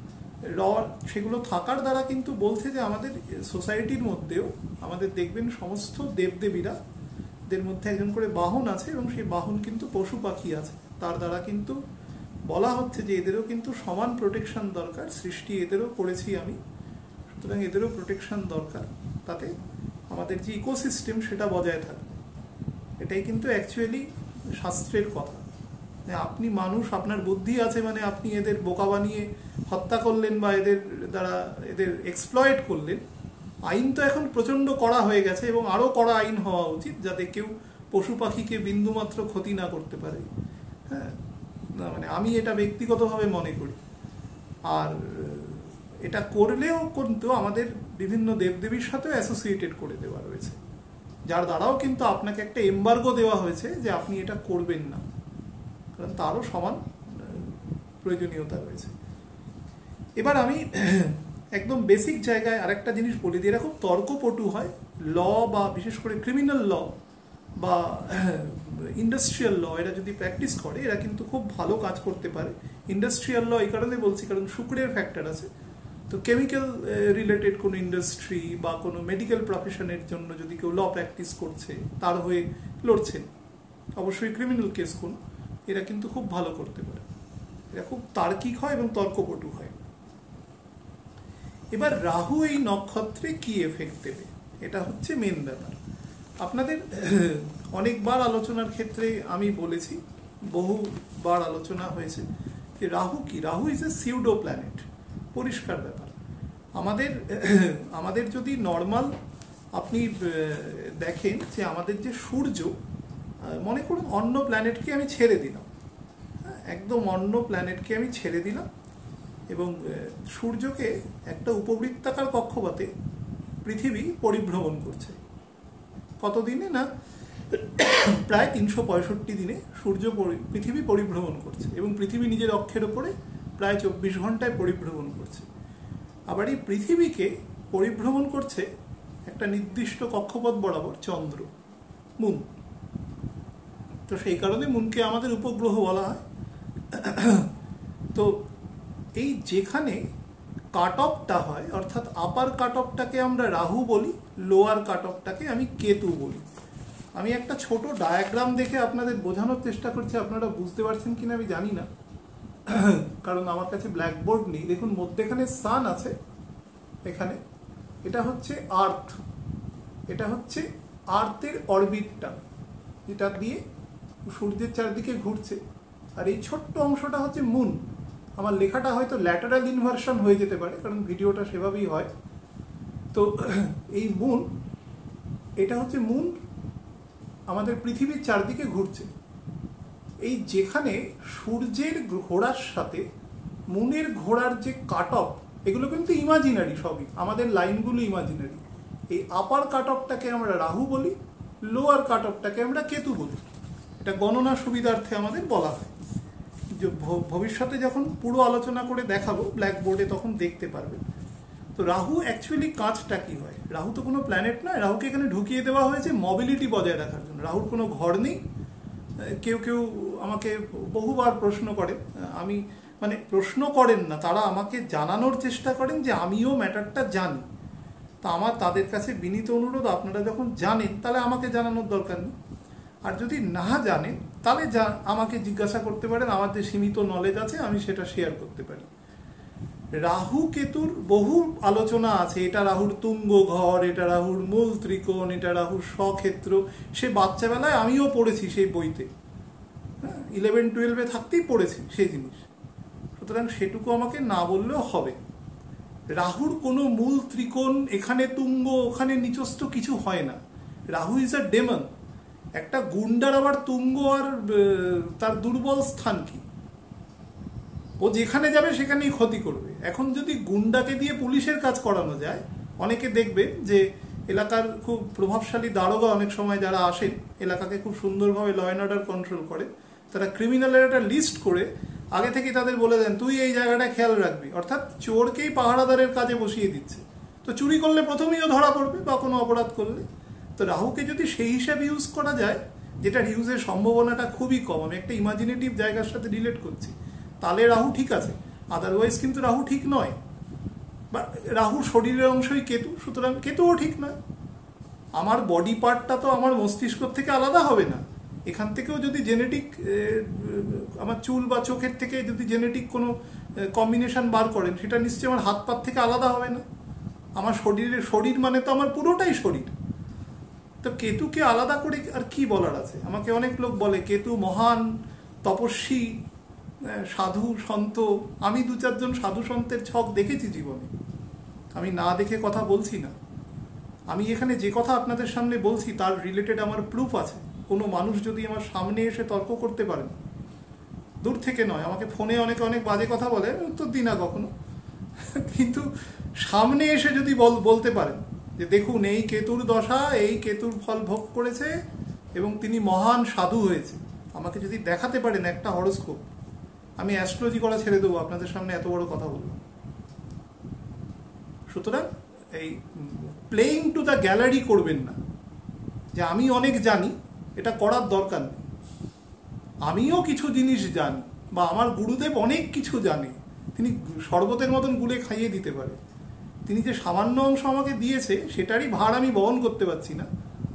সেগুলো থাকার দ্বারা কিন্তু বলছে যে আমাদের সোসাইটির মধ্যেও আমাদের দেখবেন সমস্ত দেবদেবীরা দের মধ্যে একজন করে বাহন আছে, এবং সেই বাহন কিন্তু পশু পাখি আছে। তার দ্বারা কিন্তু বলা হচ্ছে যে এদেরও কিন্তু সমান প্রোটেকশন দরকার, সৃষ্টি এদেরও করেছি আমি, সুতরাং এদেরও প্রোটেকশন দরকার, তাতে আমাদের যে ইকোসিস্টেম সেটা বজায় থাকবে। এটাই কিন্তু অ্যাকচুয়ালি শাস্ত্রের কথা। আপনি মানুষ, আপনার বুদ্ধি আছে মানে আপনি এদের বোকা বানিয়ে হত্যা করলেন বা এদের দ্বারা এদের এক্সপ্লয়েট করলেন। আইন তো এখন প্রচণ্ড কড়া হয়ে গেছে, এবং আরও কড়া আইন হওয়া উচিত, যাতে কেউ পশু পাখিকে বিন্দুমাত্র ক্ষতি না করতে পারে। হ্যাঁ, না মানে আমি এটা ব্যক্তিগতভাবে মনে করি। আর এটা করলেও কিন্তু আমাদের বিভিন্ন দেবদেবীর সাথেও অ্যাসোসিয়েটেড করে দেওয়া রয়েছে, যার দ্বারাও কিন্তু আপনাকে একটা এম্বার্গো দেওয়া হয়েছে যে আপনি এটা করবেন না, কারণ তারও সমান প্রয়োজনীয়তা রয়েছে। এবার আমি একদম বেসিক জায়গায় আরেকটা জিনিস বলি, যে এরা খুব তর্কপটু হয়। ল বা বিশেষ করে ক্রিমিনাল ল বা ইন্ডাস্ট্রিয়াল ল এরা যদি প্র্যাকটিস করে, এরা কিন্তু খুব ভালো কাজ করতে পারে। ইন্ডাস্ট্রিয়াল ল এই কারণে বলছি, কারণ শুক্রের ফ্যাক্টর আছে। তো কেমিক্যাল রিলেটেড কোনো ইন্ডাস্ট্রি বা কোনো মেডিকেল প্রফেশনের জন্য যদি কেউ ল প্র্যাকটিস করছে, তার হয়ে লড়ছেন, অবশ্যই ক্রিমিনাল কেস কোন, এরা কিন্তু খুব ভালো করতে পারে। এরা খুব তার্কিক হয় এবং তর্কপটু হয়। এবার রাহু এই নক্ষত্রে কি এফেক্ট দেবে, এটা হচ্ছে মেন ব্যাপার। আপনাদের অনেকবার আলোচনার ক্ষেত্রে আমি বলেছি, বহুবার আলোচনা হয়েছে যে রাহু কি, Rahu is a pseudo planet, পরিষ্কার ব্যাপার। আমাদের যদি নর্মাল আপনি দেখেন যে আমাদের যে সূর্য, মনে করুন অন্য প্ল্যানেটকে আমি ছেড়ে দিলাম, একদম অন্য প্ল্যানেটকে আমি ছেড়ে দিলাম, এবং সূর্যকে একটা উপবৃত্তাকার কক্ষপথে পৃথিবী পরিভ্রমণ করছে। কতদিনে না, প্রায় 365 দিনে পৃথিবী পরিভ্রমণ করছে, এবং পৃথিবী নিজের অক্ষের ওপরে প্রায় 24 ঘন্টায় পরিভ্রমণ করছে। আবার এই পৃথিবীকে পরিভ্রমণ করছে একটা নির্দিষ্ট কক্ষপথ বরাবর চন্দ্র, মুন। তো সেই কারণে মুনকে আমাদের উপগ্রহ বলা হয়। তো এই যেখানে কাট অফটা হয়, অর্থাৎ আপার কাট অফটাকে আমরা রাহু বলি, লোয়ার কাট অফটাকে আমি কেতু বলি। আমি একটা ছোট ডায়াগ্রাম দেখে আপনাদের বোঝানোর চেষ্টা করছি, আপনারা বুঝতে পারছেন কিনা আমি জানি না, কারণ আমার কাছে ব্ল্যাকবোর্ড নেই। দেখুন মধ্যেখানে সান আছে, এখানে এটা হচ্ছে আর্থ, এটা হচ্ছে আর্থের অরবিটটা, যেটা দিয়ে সূর্যের চারদিকে ঘুরছে। আর এই ছোট্ট অংশটা হচ্ছে মুন। আমার লেখাটা হয়তো ল্যাটারাল ইনভার্সন হয়ে যেতে পারে, কারণ ভিডিওটা সেভাবেই হয়। তো এই মুন, এটা হচ্ছে মুন আমাদের পৃথিবীর চারদিকে ঘুরছে। এই যেখানে সূর্যের ঘোরার সাথে মুনের ঘোরার যে কাট অফ, এগুলো কিন্তু ইমাজিনারি, সবই আমাদের লাইনগুলো ইমাজিনারি। এই আপার কাট অফটাকে আমরা রাহু বলি, লোয়ার কাট অফটাকে আমরা কেতু বলি। এটা গণনা সুবিধার্থে আমাদের বলা হয়। ভবিষ্যতে যখন পুরো আলোচনা করে দেখাবো ব্ল্যাকবোর্ডে, তখন দেখতে পারবেন। তো রাহু অ্যাকচুয়ালি কাজটা কি হয়, রাহু তো কোনো প্ল্যানেট নয়, রাহুকে এখানে ঢুকিয়ে দেওয়া হয়েছে মোবিলিটি বজায় রাখার জন্য। রাহুর কোনো ঘর নেই, কেউ কেউ আমাকে বহুবার প্রশ্ন করেন, আমি মানে প্রশ্ন করেন না, তারা আমাকে জানানোর চেষ্টা করেন যে আমিও ম্যাটারটা জানি। তা আমার তাদের কাছে বিনীত অনুরোধ, আপনারা যখন জানেন তাহলে আমাকে জানানোর দরকার নেই, আর যদি না জানেন তাহলে আমাকে জিজ্ঞাসা করতে পারেন, আমার যে সীমিত নলেজ আছে আমি সেটা শেয়ার করতে পারি। রাহু কেতুর বহু আলোচনা আছে, এটা রাহুর তুঙ্গ ঘর, এটা রাহুর মূল ত্রিকোণ, এটা রাহুর স্বক্ষেত্র। সে বাচ্চাবেলায় আমিও পড়েছি সেই বইতে, 11-12 থাকতেই পড়েছি সেই জিনিস, সুতরাং সেটুকু আমাকে না বললেও হবে। রাহুর কোনো মূল ত্রিকোণ, এখানে তুঙ্গ ওখানে নিচস্থ কিছু হয় না। Rahu is a demon. একটা গুন্ডার আবার তুঙ্গ আর তার দুর্বল স্থান কি? ও যেখানে যাবে সেখানেই ক্ষতি করবে। এখন যদি গুন্ডাকে দিয়ে পুলিশের কাজ করানো যায়, অনেকে দেখবে যে এলাকার খুব প্রভাবশালী দারোগা অনেক সময় যারা আসেন এলাকাকে খুব সুন্দরভাবে ল অ্যান্ড অর্ডার কন্ট্রোল করে, তারা ক্রিমিনালের একটা লিস্ট করে আগে থেকে তাদের বলে দেন তুই এই জায়গাটা খেয়াল রাখবি, অর্থাৎ চোরকেই পাহারাদারের কাজে বসিয়ে দিচ্ছে। তো চুরি করলে প্রথমেইও ধরা পড়বে বা কোনো অপরাধ করলে। তো রাহুকে যদি সেই হিসাবে ইউজ করা যায়, যেটার ইউজের সম্ভাবনাটা খুবই কম, আমি একটা ইমাজিনেটিভ জায়গার সাথে রিলেট করছি, তাহলে রাহু ঠিক আছে। আদারওয়াইজ কিন্তু রাহু ঠিক নয়। বা রাহু শরীরের অংশই কেতু, সুতরাং কেতুও ঠিক নয়। আমার বডি পার্টটা তো আমার মস্তিষ্ক থেকে আলাদা হবে না। এখান থেকেও যদি জেনেটিক, আমার চুল বা চোখের থেকে যদি জেনেটিক কোনো কম্বিনেশন বার করেন, সেটা নিশ্চয়ই আমার হাত পাত থেকে আলাদা হবে না। আমার শরীর মানে তো আমার পুরোটাই শরীর। তো কেতুকে আলাদা করে আর কি বলার আছে? আমাকে অনেক লোক বলে কেতু মহান তপস্বী, সাধু সন্ত। আমি 2-4 জন সাধু সন্তের ছক দেখেছি জীবনে, আমি না দেখে কথা বলছি না। আমি এখানে যে কথা আপনাদের সামনে বলছি তার রিলেটেড আমার প্রুফ আছে। কোনো মানুষ যদি আমার সামনে এসে তর্ক করতে পারেন, দূর থেকে নয়, আমাকে ফোনে অনেকে অনেক বাজে কথা বলে, উত্তর দিই না কখনো, কিন্তু সামনে এসে যদি বলতে পারেন যে দেখুন এই কেতুর দশা, এই কেতুর ফল ভোগ করেছে এবং তিনি মহান সাধু হয়েছে, আমাকে যদি দেখাতে পারেন একটা হরোস্কোপ, আমি অ্যাস্ট্রোলজি করা ছেড়ে দেবো, আপনাদের সামনে এত বড় কথা বললাম। সুতরাং এই প্লেইং টু দ্য গ্যালারি করবেন না যে আমি অনেক জানি, এটা করার দরকার নেই। আমিও কিছু জিনিস জানি, বা আমার গুরুদেব অনেক কিছু জানে, তিনি শরবতের মতন গুলে খাইয়ে দিতে পারে। তিনি যে সামান্য অংশ আমাকে দিয়েছে সেটারই ভার আমি বহন করতে পারছি না।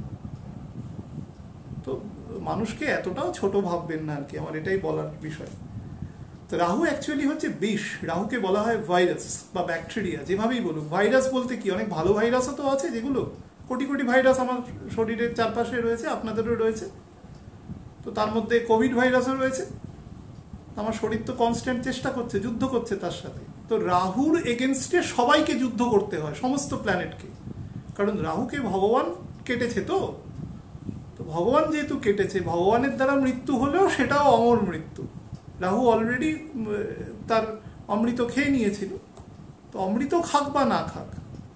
তো মানুষকে এতটাও ছোট ভাববেন না আর কি, আমার এটাই বলার বিষয়। তো রাহু অ্যাকচুয়ালি হচ্ছে বিষ। রাহুকে বলা হয় ভাইরাস বা ব্যাকটেরিয়া, যেভাবেই বলুক। ভাইরাস বলতে কি, অনেক ভালো ভাইরাসও তো আছে, যেগুলো কোটি কোটি ভাইরাস আমার শরীরের চারপাশে রয়েছে, আপনাদেরও রয়েছে। তো তার মধ্যে কোভিড ভাইরাসও রয়েছে। আমার শরীর তো কনস্ট্যান্ট চেষ্টা করছে, যুদ্ধ করছে তার সাথে। তো রাহুর এগেনস্টে সবাইকে যুদ্ধ করতে হয়, সমস্ত প্ল্যানেটকে, কারণ রাহুকে ভগবান কেটেছে। তো ভগবান যেহেতু কেটেছে, ভগবানের দ্বারা মৃত্যু হলেও সেটাও অমর মৃত্যু। রাহু অলরেডি তার অমৃত খেয়ে নিয়েছিল, তো অমৃত খাক বা না খাক,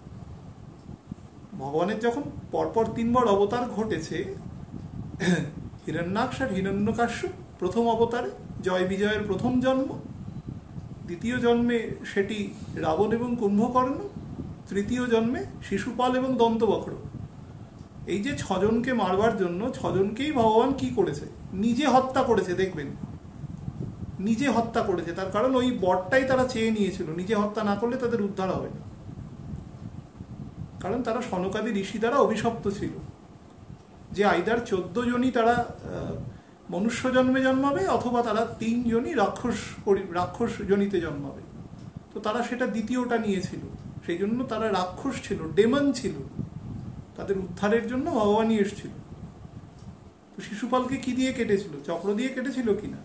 ভগবানের যখন পরপর 3 বার অবতার ঘটেছে, হিরণ্যাক্ষ আর হিরণ্যকাশ্যপ প্রথম অবতারে, জয় বিজয়ের প্রথম জন্ম, দ্বিতীয় জন্মে সেটি রাবণ এবং কুম্ভকর্ণ, তৃতীয় জন্মে শিশুপাল এবং দন্তবক্র। এই যে 6 জনকে মারবার জন্য 6 জনকেই ভগবান কি করেছে, নিজে হত্যা করেছে। দেখবেন নিজে হত্যা করেছে, তার কারণ ওই বরটাই তারা চেয়ে নিয়েছিল, নিজে হত্যা না করলে তাদের উদ্ধার হবে না, কারণ তারা সনকাদি ঋষি দ্বারা অভিশপ্ত ছিল যে আইদার 14 জনই তারা মনুষ্য জন্মে জন্মাবে, অথবা তারা 3 জনই রাক্ষস জনিতে জন্মাবে। তো তারা সেটা দ্বিতীয়টা নিয়েছিল, সেই জন্য তারা রাক্ষস ছিল, ডেমন ছিল। তাদের উদ্ধারের জন্য ভগবানই এসেছিল। তো শিশুপালকে কি দিয়ে কেটেছিল? চক্র দিয়ে কেটেছিল কিনা?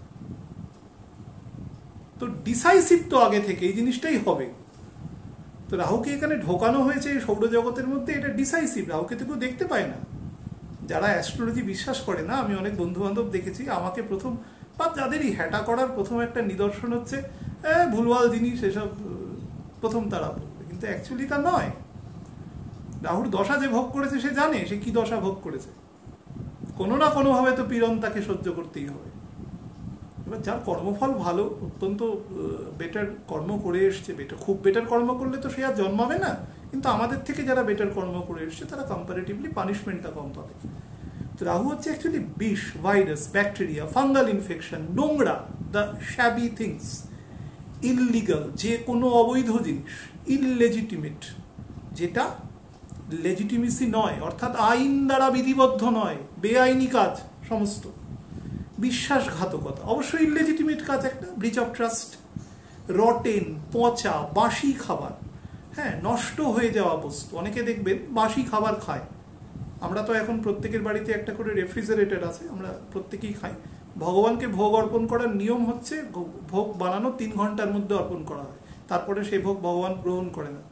তো ডিসাইসিভ তো আগে থেকে এই জিনিসটাই হবে। তো রাহুকে এখানে ঢোকানো হয়েছে সৌরজগতের মধ্যে, এটা ডিসাইসিভ। রাহুকে তো কেউ দেখতে পায় না। যারা অ্যাস্ট্রোলজি বিশ্বাস করে না, আমি অনেক বন্ধু বান্ধব দেখেছি, আমাকে প্রথম বা যাদেরই হ্যাটা করার প্রথম একটা নিদর্শন হচ্ছে ভুলভাল জিনিস, এসব প্রথম তারা বলবে, কিন্তু অ্যাকচুয়ালি তা নয়। রাহুর দশা যে ভোগ করেছে সে জানে সে কি দশা ভোগ করেছে, কোনো না কোনোভাবে তো পীড়ন তাকে সহ্য করতেই হবে। এবার যার কর্মফল ভালো, অত্যন্ত বেটার কর্ম করে এসছে, খুব বেটার কর্ম করলে তো সে আর জন্মাবে না, কিন্তু আমাদের থেকে যারা বেটার কর্ম করে এসছে তারা কম্পারেটিভলি পানিশমেন্টটা কম পাবে। তো রাহু হচ্ছে অ্যাকচুয়ালি বিষ, ভাইরাস, ব্যাকটেরিয়া, ফাঙ্গাল ইনফেকশন, নোংরা, দ্য শ্যাবি থিংস, ইললিগাল, যে কোনো অবৈধ জিনিস, ইললেজিটিমেট, যেটা লেজিটিমেসি নয়, অর্থাৎ আইন দ্বারা বিধিবদ্ধ নয়, বেআইনি কাজ সমস্ত, বিশ্বাসঘাতকতা, অবশ্যই ইললেজিটিমেট কাজ একটা, ব্রিচ অফ ট্রাস্ট, রটেন, পচা, বাসি খাবার, হ্যাঁ, নষ্ট হয়ে যাওয়া বস্তু। অনেকে দেখবেন বাসি খাবার খায়। আমরা তো এখন প্রত্যেকের বাড়িতে একটা করে রেফ্রিজারেটর আছে, আমরা প্রত্যেকেই খাই। ভগবানকে ভোগ অর্পণ করার নিয়ম হচ্ছে ভোগ বানানো 3 ঘন্টার মধ্যে অর্পণ করা হয়, তারপরে সেই ভোগ ভগবান গ্রহণ করে না।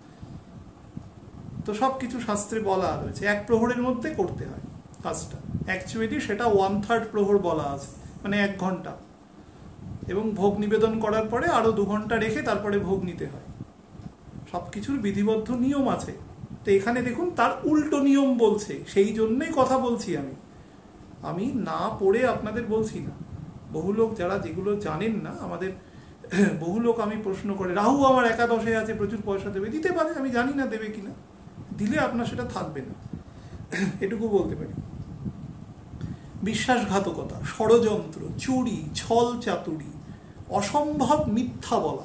তো সব কিছু শাস্ত্রে বলা রয়েছে 1 প্রহরের মধ্যে করতে হয় কাজটা। অ্যাকচুয়ালি সেটা 1/3 প্রহর বলা আছে, মানে 1 ঘন্টা, এবং ভোগ নিবেদন করার পরে আরো 2 ঘন্টা রেখে তারপরে ভোগ নিতে হয়। সব কিছুর বিধিবদ্ধ নিয়ম আছে। তো এখানে দেখুন তার উল্টো নিয়ম বলছে, সেই জন্যই কথা বলছি আমি না পড়ে আপনাদের বলছি না। বহু লোক যারা যেগুলো জানেন না, আমাদের বহু লোক আমি প্রশ্ন করে, রাহু আমার একাদশে আছে, প্রচুর পয়সা দেবে, দিতে পারে, আমি জানি না দেবে কিনা, দিলে আপনার সেটা থাকবে না, এটুকু বলতে পারি। বিশ্বাসঘাতকতা, ষড়যন্ত্র, চুরি, ছল চাতুরি, অসম্ভব মিথ্যা বলা,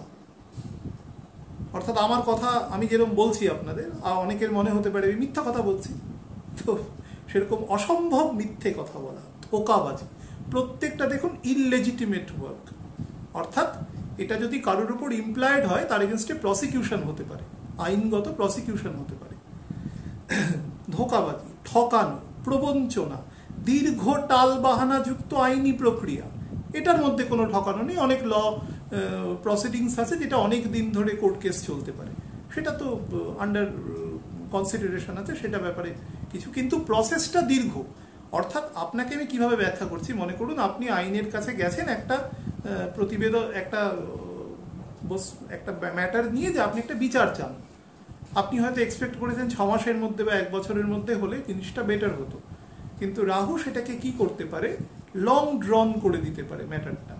অর্থাৎ আমার কথা আমি যেরকম বলছি আপনাদের, অনেকের মনে হতে পারে আমি মিথ্যা কথা বলছি, তো সেরকম অসম্ভব মিথ্যে কথা বলা, ধোঁকাবাজি, প্রত্যেকটা দেখুন ইললেজিটিমেট ওয়ার্ক, অর্থাৎ এটা যদি কারোর উপর ইমপ্লয়েড হয় তার এগেনস্টে প্রসিকিউশন হতে পারে, আইনগত প্রসিকিউশন হতে পারে। ধোঁকাবাজি, ঠকানো, প্রবঞ্চনা, দীর্ঘ টাল বাহানাযুক্ত আইনি প্রক্রিয়া, এটার মধ্যে কোনো ঠকানো নেই। অনেক ল প্রসিডিংস আছে যেটা অনেক দিন ধরে কোর্ট কেস চলতে পারে, সেটা তো আন্ডার কনসিডারেশন আছে, সেটা ব্যাপারে কিছু, কিন্তু প্রসেসটা দীর্ঘ। অর্থাৎ আপনাকে আমি কিভাবে ব্যাখ্যা করছি, মনে করুন আপনি আইনের কাছে গেছেন একটা প্রতিবেদন, একটা ম্যাটার নিয়ে, যে আপনি একটা বিচার চান। আপনি হয়তো এক্সপেক্ট করেছেন 6 মাসের মধ্যে বা 1 বছরের মধ্যে হলে জিনিসটা বেটার হতো, কিন্তু রাহু সেটাকে কি করতে পারে, লং ড্রন করে দিতে পারে ম্যাটারটা।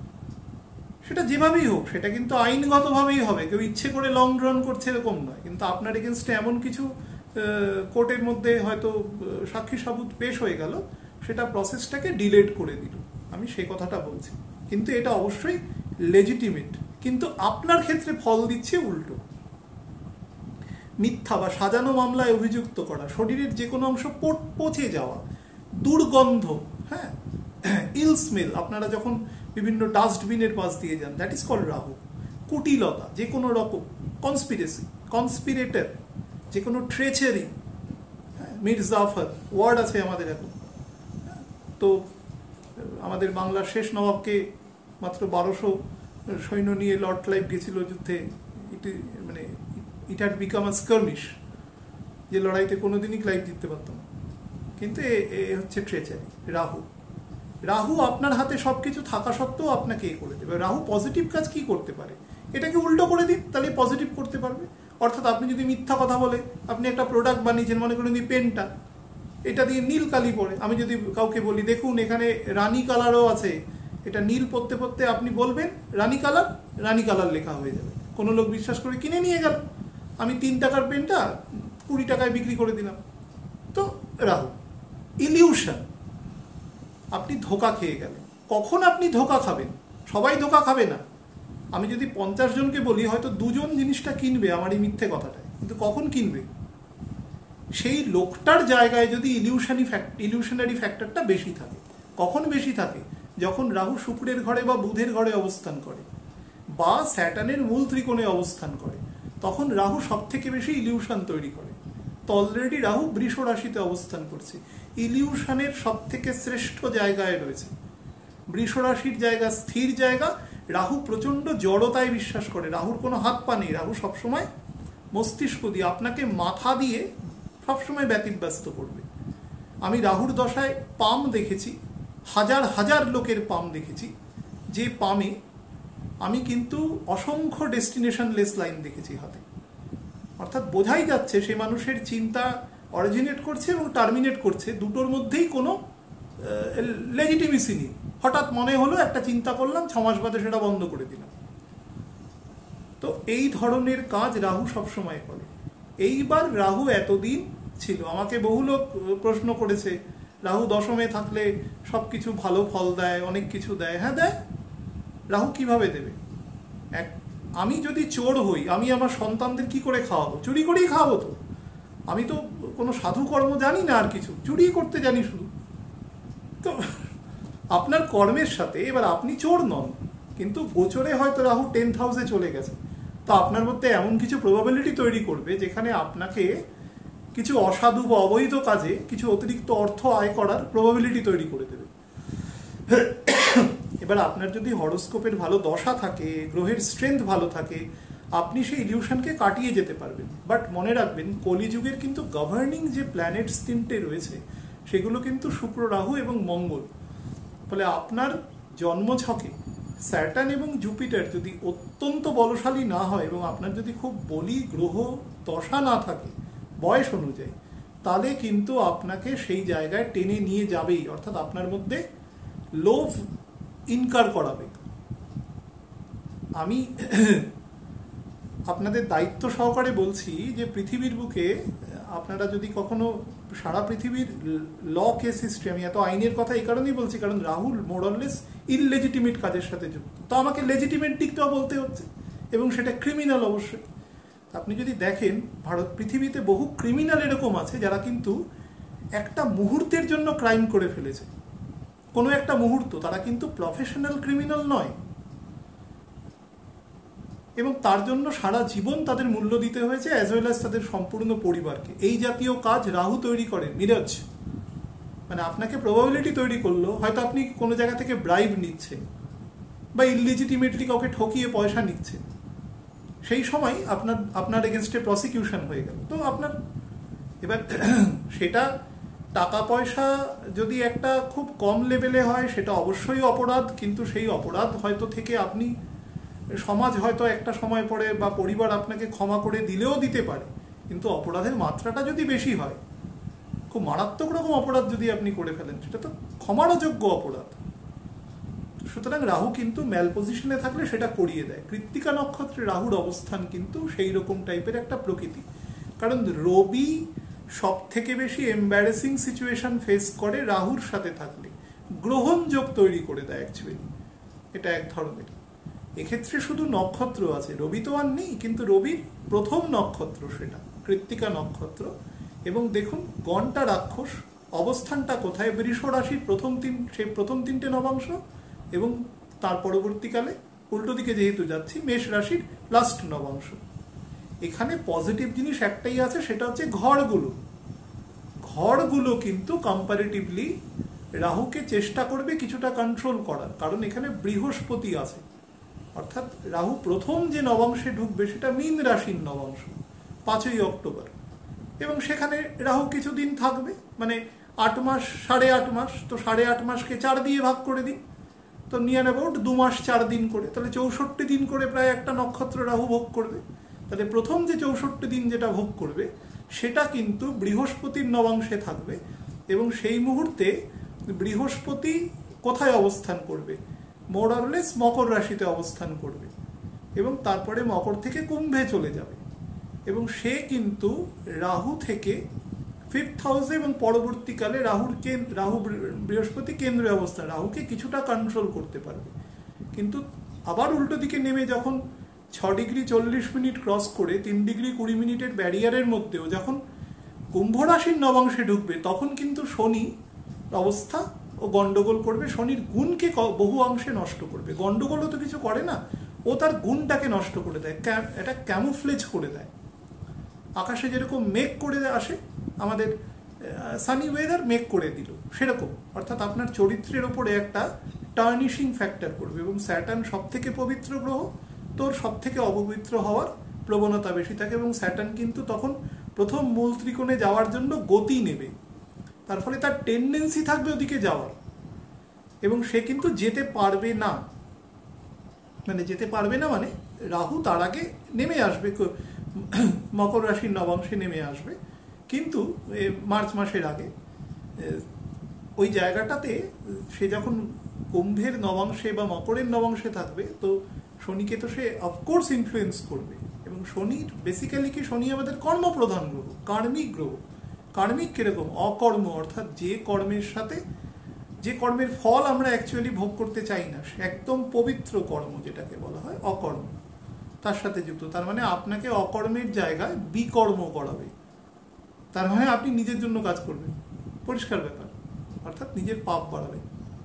সেটা যেভাবেই হোক, সেটা কিন্তু আইনগতভাবেই হবে, কেউ ইচ্ছে করে লং ড্রন করছে এরকম নয়, কিন্তু আপনার এগেনস্টে এমন কিছু কোর্টের মধ্যে হয়তো সাক্ষী সাবুত পেশ হয়ে গেল, সেটা প্রসেসটাকে ডিলেট করে দিল, আমি সেই কথাটা বলছি। কিন্তু এটা অবশ্যই লেজিটিমেট, কিন্তু আপনার ক্ষেত্রে ফল দিচ্ছে উল্টো। মিথ্যা বা সাজানো মামলায় অভিযুক্ত করা, শরীরের যে কোনো অংশ পচে যাওয়া, দুর্গন্ধ, হ্যাঁ, ইল স্মেল, আপনারা যখন বিভিন্ন ডাস্টবিনের পাশ দিয়ে যান, দ্যাট ইজ কল্ড রাহু। কুটিলতা, যে কোনো রকম কনস্পিরেসি, কনস্পিরেটর, যে কোনো ট্রেচারি, মির জাফর ওয়ার্ড আছে আমাদের এখন। তো আমাদের বাংলার শেষ নবাবকে মাত্র 1200 সৈন্য নিয়ে লর্ড ক্লাইভ গেছিল যুদ্ধে, মানে ইট হ্যাড বিকাম আ স্কার্মিশ, যে লড়াইতে কোনোদিনই ক্লাইভ জিততে পারত না। কিন্তু এ হচ্ছে ট্রেচারি, রাহু। রাহু আপনার হাতে সব কিছু থাকা সত্ত্বেও আপনাকে এ করে দেবে। রাহু পজিটিভ কাজ কি করতে পারে, এটাকে উল্টো করে দিন, তাহলে পজিটিভ করতে পারবে। অর্থাৎ আপনি যদি মিথ্যা কথা বলে, আপনি একটা প্রোডাক্ট বানিয়েছেন, মনে করেন এই পেনটা, এটা দিয়ে নীল কালি পড়ে, আমি যদি কাউকে বলি দেখুন এখানে রানী কালারও আছে, এটা নীল পড়তে পড়তে আপনি বলবেন রানী কালার লেখা হয়ে যাবে, কোনো লোক বিশ্বাস করে কিনে নিয়ে গেল, আমি 3 টাকার পেনটা 20 টাকায় বিক্রি করে দিলাম। তো রাহু ইলিউশন, আপনি ধোঁকা খেয়ে গেলেন। কখন আপনি ধোঁকা খাবেন, সবাই ধোঁকা খাবে না। আমি যদি 50 জনকে বলি, হয়তো 2 জন জিনিসটা কিনবে আমার এই মিথ্যে কথাটায়, কিন্তু কখন কিনবে, সেই লোকটার জায়গায় যদি ইলিউশনারি ফ্যাক্টরটা বেশি থাকে। কখন বেশি থাকে, যখন রাহু শুক্রের ঘরে বা বুধের ঘরে অবস্থান করে, বা স্যাটার্নের মূল ত্রিকোণে অবস্থান করে, তখন রাহু সব থেকে বেশি ইলিউশন তৈরি করে। তো অলরেডি রাহু বৃষ রাশিতে অবস্থান করছে, ইলিউশনের সব থেকে শ্রেষ্ঠ জায়গায় রয়েছে। বৃষ রাশির জায়গা স্থির জায়গা। রাহু প্রচণ্ড জড়তায় বিশ্বাস করে, রাহুর কোনো হাত পা নেই, রাহু সবসময় মস্তিষ্ক দিয়ে, আপনাকে মাথা দিয়ে সবসময় ব্যতিব্যস্ত করবে। আমি রাহুর দশায় পাম দেখেছি, হাজার হাজার লোকের পাম দেখেছি, যে পামে আমি কিন্তু অসংখ্য ডেস্টিনেশনলেস লাইন দেখেছি হাতে। অর্থাৎ বোঝাই যাচ্ছে সে মানুষের চিন্তা অরিজিনেট করছে এবং টার্মিনেট করছে, দুটোর মধ্যেই কোনো লেজিটিমেসি নেই। হঠাৎ মনে হলো একটা চিন্তা করলাম, 6 মাস বাদে সেটা বন্ধ করে দিলাম। তো এই ধরনের কাজ রাহু সবসময় করে। এইবার রাহু এতদিন ছিল, আমাকে বহু লোক প্রশ্ন করেছে রাহু দশমে থাকলে সব কিছু ভালো ফল দেয়, অনেক কিছু দেয়। হ্যাঁ দেয়। রাহু কিভাবে দেবে? আমি যদি চোর হই, আমি আমার সন্তানদের কি করে খাওয়াবো? চুরি করেই খাওয়াবো তো। আমি তো কোনো সাধুকর্ম জানি না, আর কিছু চুরি করতে জানি শুধু। তো আপনার কর্মের সাথে, এবার আপনি চোর নন, কিন্তু গোচরে হয়তো রাহু 10th হাউসে চলে গেছে, তো আপনার মধ্যে এমন কিছু প্রবাবিলিটি তৈরি করবে যেখানে আপনাকে কিছু অসাধু বা অবৈধ কাজে কিছু অতিরিক্ত অর্থ আয় করার প্রবাবিলিটি তৈরি করে দেবে। এবার আপনার যদি হরোস্কোপের ভালো দশা থাকে, গ্রহের স্ট্রেংথ ভালো থাকে, আপনি সেই ইলিউশনকে কাটিয়ে যেতে পারবেন। বাট মনে রাখবেন, কলিযুগের কিন্তু গভর্নিং যে প্ল্যানেটস 3টে রয়েছে, সেগুলো কিন্তু শুক্র, রাহু এবং মঙ্গল। ফলে আপনার জন্মছকে স্যাটার্ন এবং জুপিটার যদি অত্যন্ত বলশালী না হয় এবং আপনার যদি খুব বলি গ্রহ দশা না থাকে বয়স অনুযায়ী, তাহলে কিন্তু আপনাকে সেই জায়গায় টেনে নিয়ে যাবেই, অর্থাৎ আপনার মধ্যে লোভ ইনকার করাবে। আমি আপনাদের দায়িত্ব সহকারে বলছি যে পৃথিবীর বুকে আপনারা যদি কখনো সারা পৃথিবীর ল কেস হিস্ট্রি, আমি এত আইনের কথা এই কারণেই বলছি কারণ রাহুল মোরলেস ইললেজিটিমেট কাজের সাথে যুক্ত, তো আমাকে লেজিটিমেট দিকটাও বলতে হচ্ছে, এবং সেটা ক্রিমিনাল অবশ্যই। আপনি যদি দেখেন পৃথিবীতে বহু ক্রিমিনাল এরকম আছে যারা কিন্তু একটা মুহূর্তের জন্য ক্রাইম করে ফেলেছে, কোনো একটা মুহূর্ত, তারা কিন্তু প্রফেশনাল ক্রিমিনাল নয়, এবং তার জন্য সারা জীবন তাদের মূল্য দিতে হয়েছে, অ্যাজ ওয়েল অ্যাজ তাদের সম্পূর্ণ পরিবারকে। এই জাতীয় কাজ রাহু তৈরি করে, মিরাজ। মানে আপনাকে প্রবাবিলিটি তৈরি করলো, হয়তো আপনি কোনো জায়গা থেকে ব্রাইব নিচ্ছেন বা ইললিজিটিমেটলি কাউকে ঠকিয়ে পয়সা নিচ্ছেন, সেই সময় আপনার এগেনস্টে প্রসিকিউশন হয়ে গেল। তো আপনার এবার সেটা টাকা পয়সা যদি একটা খুব কম লেভেলে হয় সেটা অবশ্যই অপরাধ, কিন্তু সেই অপরাধ হয়তো থেকে আপনি, সমাজ হয়তো একটা সময় পরে বা পরিবার আপনাকে ক্ষমা করে দিলেও দিতে পারে, কিন্তু অপরাধের মাত্রাটা যদি বেশি হয়, খুব মারাত্মক রকম অপরাধ যদি আপনি করে ফেলেন, সেটা তো ক্ষমার অযোগ্য অপরাধ। সুতরাং রাহু কিন্তু ম্যাল পজিশনে থাকলে সেটা করিয়ে দেয়। কৃত্তিকা নক্ষত্রে রাহুর অবস্থান কিন্তু সেই রকম টাইপের একটা প্রকৃতি, কারণ রবি সব থেকে বেশি এম্বারেসিং সিচুয়েশন ফেস করে রাহুর সাথে থাকলে, গ্রহণযোগ তৈরি করে দেয় অ্যাকচুয়ালি, এটা এক ধরনের। এক্ষেত্রে শুধু নক্ষত্র আছে, রবি তো আর নেই, কিন্তু রবির প্রথম নক্ষত্র সেটা কৃত্তিকা নক্ষত্র। এবং দেখুন গণটা রাক্ষস অবস্থানটা কোথায়, বৃষ রাশির প্রথম তিনটে নবাংশ, এবং তার পরবর্তীকালে উল্টো দিকে যেহেতু যাচ্ছি, মেষ রাশির লাস্ট নবাংশ। এখানে পজিটিভ জিনিস একটাই আছে, সেটা হচ্ছে ঘরগুলো কিন্তু কম্পারেটিভলি রাহুকে চেষ্টা করবে কিছুটা কন্ট্রোল করার, কারণ এখানে বৃহস্পতি আছে। অর্থাৎ রাহু প্রথম যে নবাংশে ঢুকবে সেটা মীন রাশির নবাংশ 5ই অক্টোবর, এবং সেখানে রাহু কিছুদিন থাকবে, মানে 8 মাস, 8.5 মাস। তো 8.5 মাসকে 4 দিয়ে ভাগ করে দিন, তো নিয়ার অ্যাবাউট 2 মাস 4 দিন করে, তাহলে 64 দিন করে প্রায় একটা নক্ষত্র রাহু ভোগ করবে। তাহলে প্রথম যে 64 দিন যেটা ভোগ করবে সেটা কিন্তু বৃহস্পতির নবাংশে থাকবে, এবং সেই মুহূর্তে বৃহস্পতি কোথায় অবস্থান করবে, মোর অর লেস মকর রাশিতে অবস্থান করবে, এবং তারপরে মকর থেকে কুম্ভে চলে যাবে, এবং সে কিন্তু রাহু থেকে 5th হাউসে এবং পরবর্তীকালে রাহু বৃহস্পতি কেন্দ্রে অবস্থান, রাহুকে কিছুটা কন্ট্রোল করতে পারবে। কিন্তু আবার উল্টো দিকে নেমে যখন 6 ডিগ্রি 40 মিনিট ক্রস করে 3 ডিগ্রি 20 মিনিটের ব্যারিয়ারের মধ্যেও যখন কুম্ভ রাশির নবাংশে ঢুকবে, তখন কিন্তু শনি অবস্থা ও গন্ডগোল করবে, শনির গুণকে বহু অংশে নষ্ট করবে। গন্ডগোলও তো কিছু করে না, ও তার গুণটাকে নষ্ট করে দেয়, এটা ক্যামুফ্লেজ করে দেয়। আকাশে যেরকম মেঘ করে আসে, আমাদের সানি ওয়েদার মেঘ করে দিল, সেরকম। অর্থাৎ আপনার চরিত্রের ওপরে একটা টার্নিশিং ফ্যাক্টর করবে, এবং স্যাটার্ন সব থেকে পবিত্র গ্রহ, তোর সব থেকে অপবিত্র হওয়ার প্রবণতা বেশি থাকে, এবং স্যাটার্ন কিন্তু তখন প্রথম মূল ত্রিকোণে যাওয়ার জন্য গতি নেবে, তার ফলে তার টেন্ডেন্সি থাকবে ওদিকে যাওয়ার, এবং সে কিন্তু যেতে পারবে না। মানে রাহু তার আগে নেমে আসবে, মকর রাশির নবাংশে নেমে আসবে, কিন্তু মার্চ মাসের আগে ওই জায়গাটাতে সে যখন কুম্ভের নবাংশে বা মকরের নবাংশে থাকবে, তো শনিকে তো সে অফকোর্স ইনফ্লুয়েন্স করবে। এবং শনির বেসিক্যালি কি, শনি আমাদের কর্মপ্রধান গ্রহ, কার্মিক গ্রহ, কার্মিক কিরকম? অকর্ম, অর্থাৎ যে কর্মের সাথে, যে কর্মের ফল আমরা অ্যাকচুয়ালি ভোগ করতে চাই না, একদম পবিত্র কর্ম যেটাকে বলা হয় অকর্ম, তার সাথে যুক্ত। তার মানে আপনাকে অকর্মের জায়গায় বিকর্ম করাবে। তার মানে আপনি নিজের জন্য কাজ করবেন, পরিষ্কার ব্যাপার, অর্থাৎ নিজের পাপ বাড়াবে।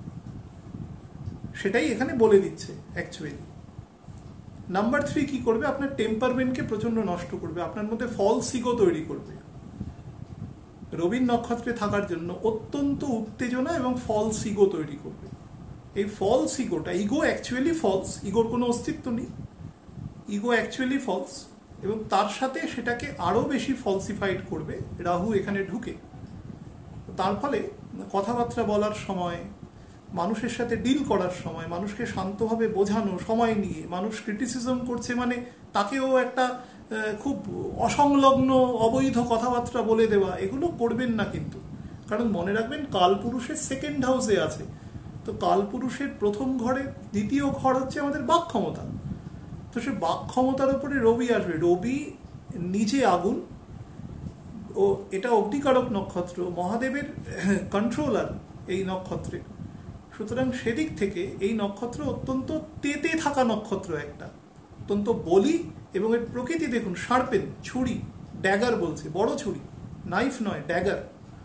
সেটাই এখানে বলে দিচ্ছে অ্যাকচুয়ালি। নাম্বার 3 কি করবে? আপনার টেম্পারমেন্টকে প্রচন্ড নষ্ট করবে, আপনার মধ্যে ফলস ইগো তৈরি করবে। রবির নক্ষত্রে থাকার জন্য অত্যন্ত উত্তেজনা এবং ফলস ইগো তৈরি করবে। এই ফলস ইগোটা, ইগো অ্যাকচুয়ালি ফলস, ইগোর কোনো অস্তিত্ব নেই, ইগো অ্যাকচুয়ালি ফলস, এবং তার সাথে সেটাকে আরও বেশি ফলসিফাইড করবে রাহু এখানে ঢুকে। তার ফলে কথাবার্তা বলার সময়, মানুষের সাথে ডিল করার সময়, মানুষকে শান্তভাবে বোঝানো, সময় নিয়ে, মানুষ ক্রিটিসিজম করছে মানে তাকেও একটা খুব অসংলগ্ন অবৈধ কথাবার্তা বলে দেওয়া, এগুলো করবেন না কিন্তু। কারণ মনে রাখবেন কালপুরুষের সেকেন্ড হাউসে আছে, তো কালপুরুষের প্রথম ঘরে, দ্বিতীয় ঘর হচ্ছে আমাদের বাক ক্ষমতা। তো সে বাক ক্ষমতার উপরে রবি আসবে। রবি নিজে আগুন, ও এটা অগ্নিকারক নক্ষত্র, মহাদেবের কন্ট্রোলার এই নক্ষত্রে। সুতরাং সেদিক থেকে এই নক্ষত্র অত্যন্ত তেতে থাকা নক্ষত্র, একটা অত্যন্ত বলি, এবং এর প্রকৃতি দেখুন শার্পেন, ছুরি, ড্যাগার বলছে, বড় ছুরি, নাইফ নয়, ড্যাগার।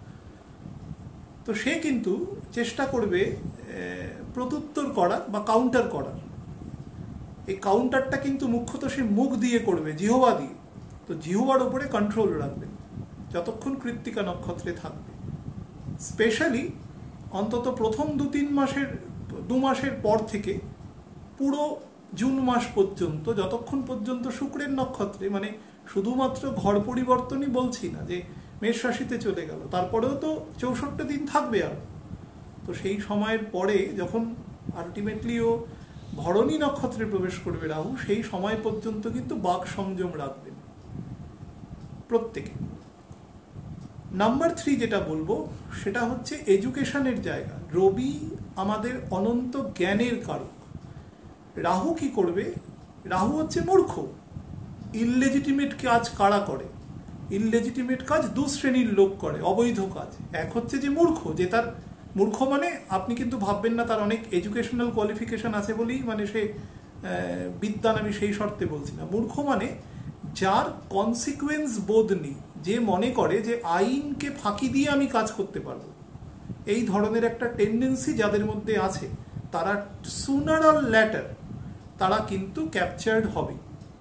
তো সে কিন্তু চেষ্টা করবে প্রত্যুত্তর করার বা কাউন্টার করার। এই কাউন্টারটা কিন্তু মুখ্যত সে মুখ দিয়ে করবে, জিহ্বা দিয়ে। তো জিহ্বার উপরে কন্ট্রোল রাখবেন যতক্ষণ কৃত্তিকা নক্ষত্রে থাকবে। স্পেশালি অন্তত প্রথম 2 মাসের পর থেকে পুরো জুন মাস পর্যন্ত, যতক্ষণ পর্যন্ত শুক্রের নক্ষত্রে, মানে শুধুমাত্র ঘর পরিবর্তনই বলছি না যে মেষ রাশিতে চলে গেল, তারপরেও তো 64 দিন থাকবে আর। তো সেই সময়ের পরে যখন আলটিমেটলি ও ভরণী নক্ষত্রে প্রবেশ করবে রাহু, সেই সময় পর্যন্ত কিন্তু বাক সংযম রাখবেন প্রত্যেকে। নাম্বার 3 যেটা বলবো সেটা হচ্ছে এডুকেশনের জায়গা। রবি আমাদের অনন্ত জ্ঞানের কারক। রাহু কি করবে? রাহু হচ্ছে মূর্খ। ইললেজিটিমেট কাজ কারা করে? ইললেজিটিমেট কাজ 2 শ্রেণীর লোক করে, অবৈধ কাজ। এক হচ্ছে যে মূর্খ, যে তার মূর্খ মানে আপনি কিন্তু ভাববেন না তার অনেক এডুকেশনাল কোয়ালিফিকেশন আছে বলেই মানে সে বিদ্বান, আমি সেই শর্তে বলছি না। মূর্খ মানে যার কনসিকুয়েন্স বোধ নেই, যে মনে করে যে আইনকে ফাঁকি দিয়ে আমি কাজ করতে পারবো। এই ধরনের একটা টেন্ডেন্সি যাদের মধ্যে আছে, তারা সুনার অর ল্যাটার তারা কিন্তু ক্যাপচার্ড হবে।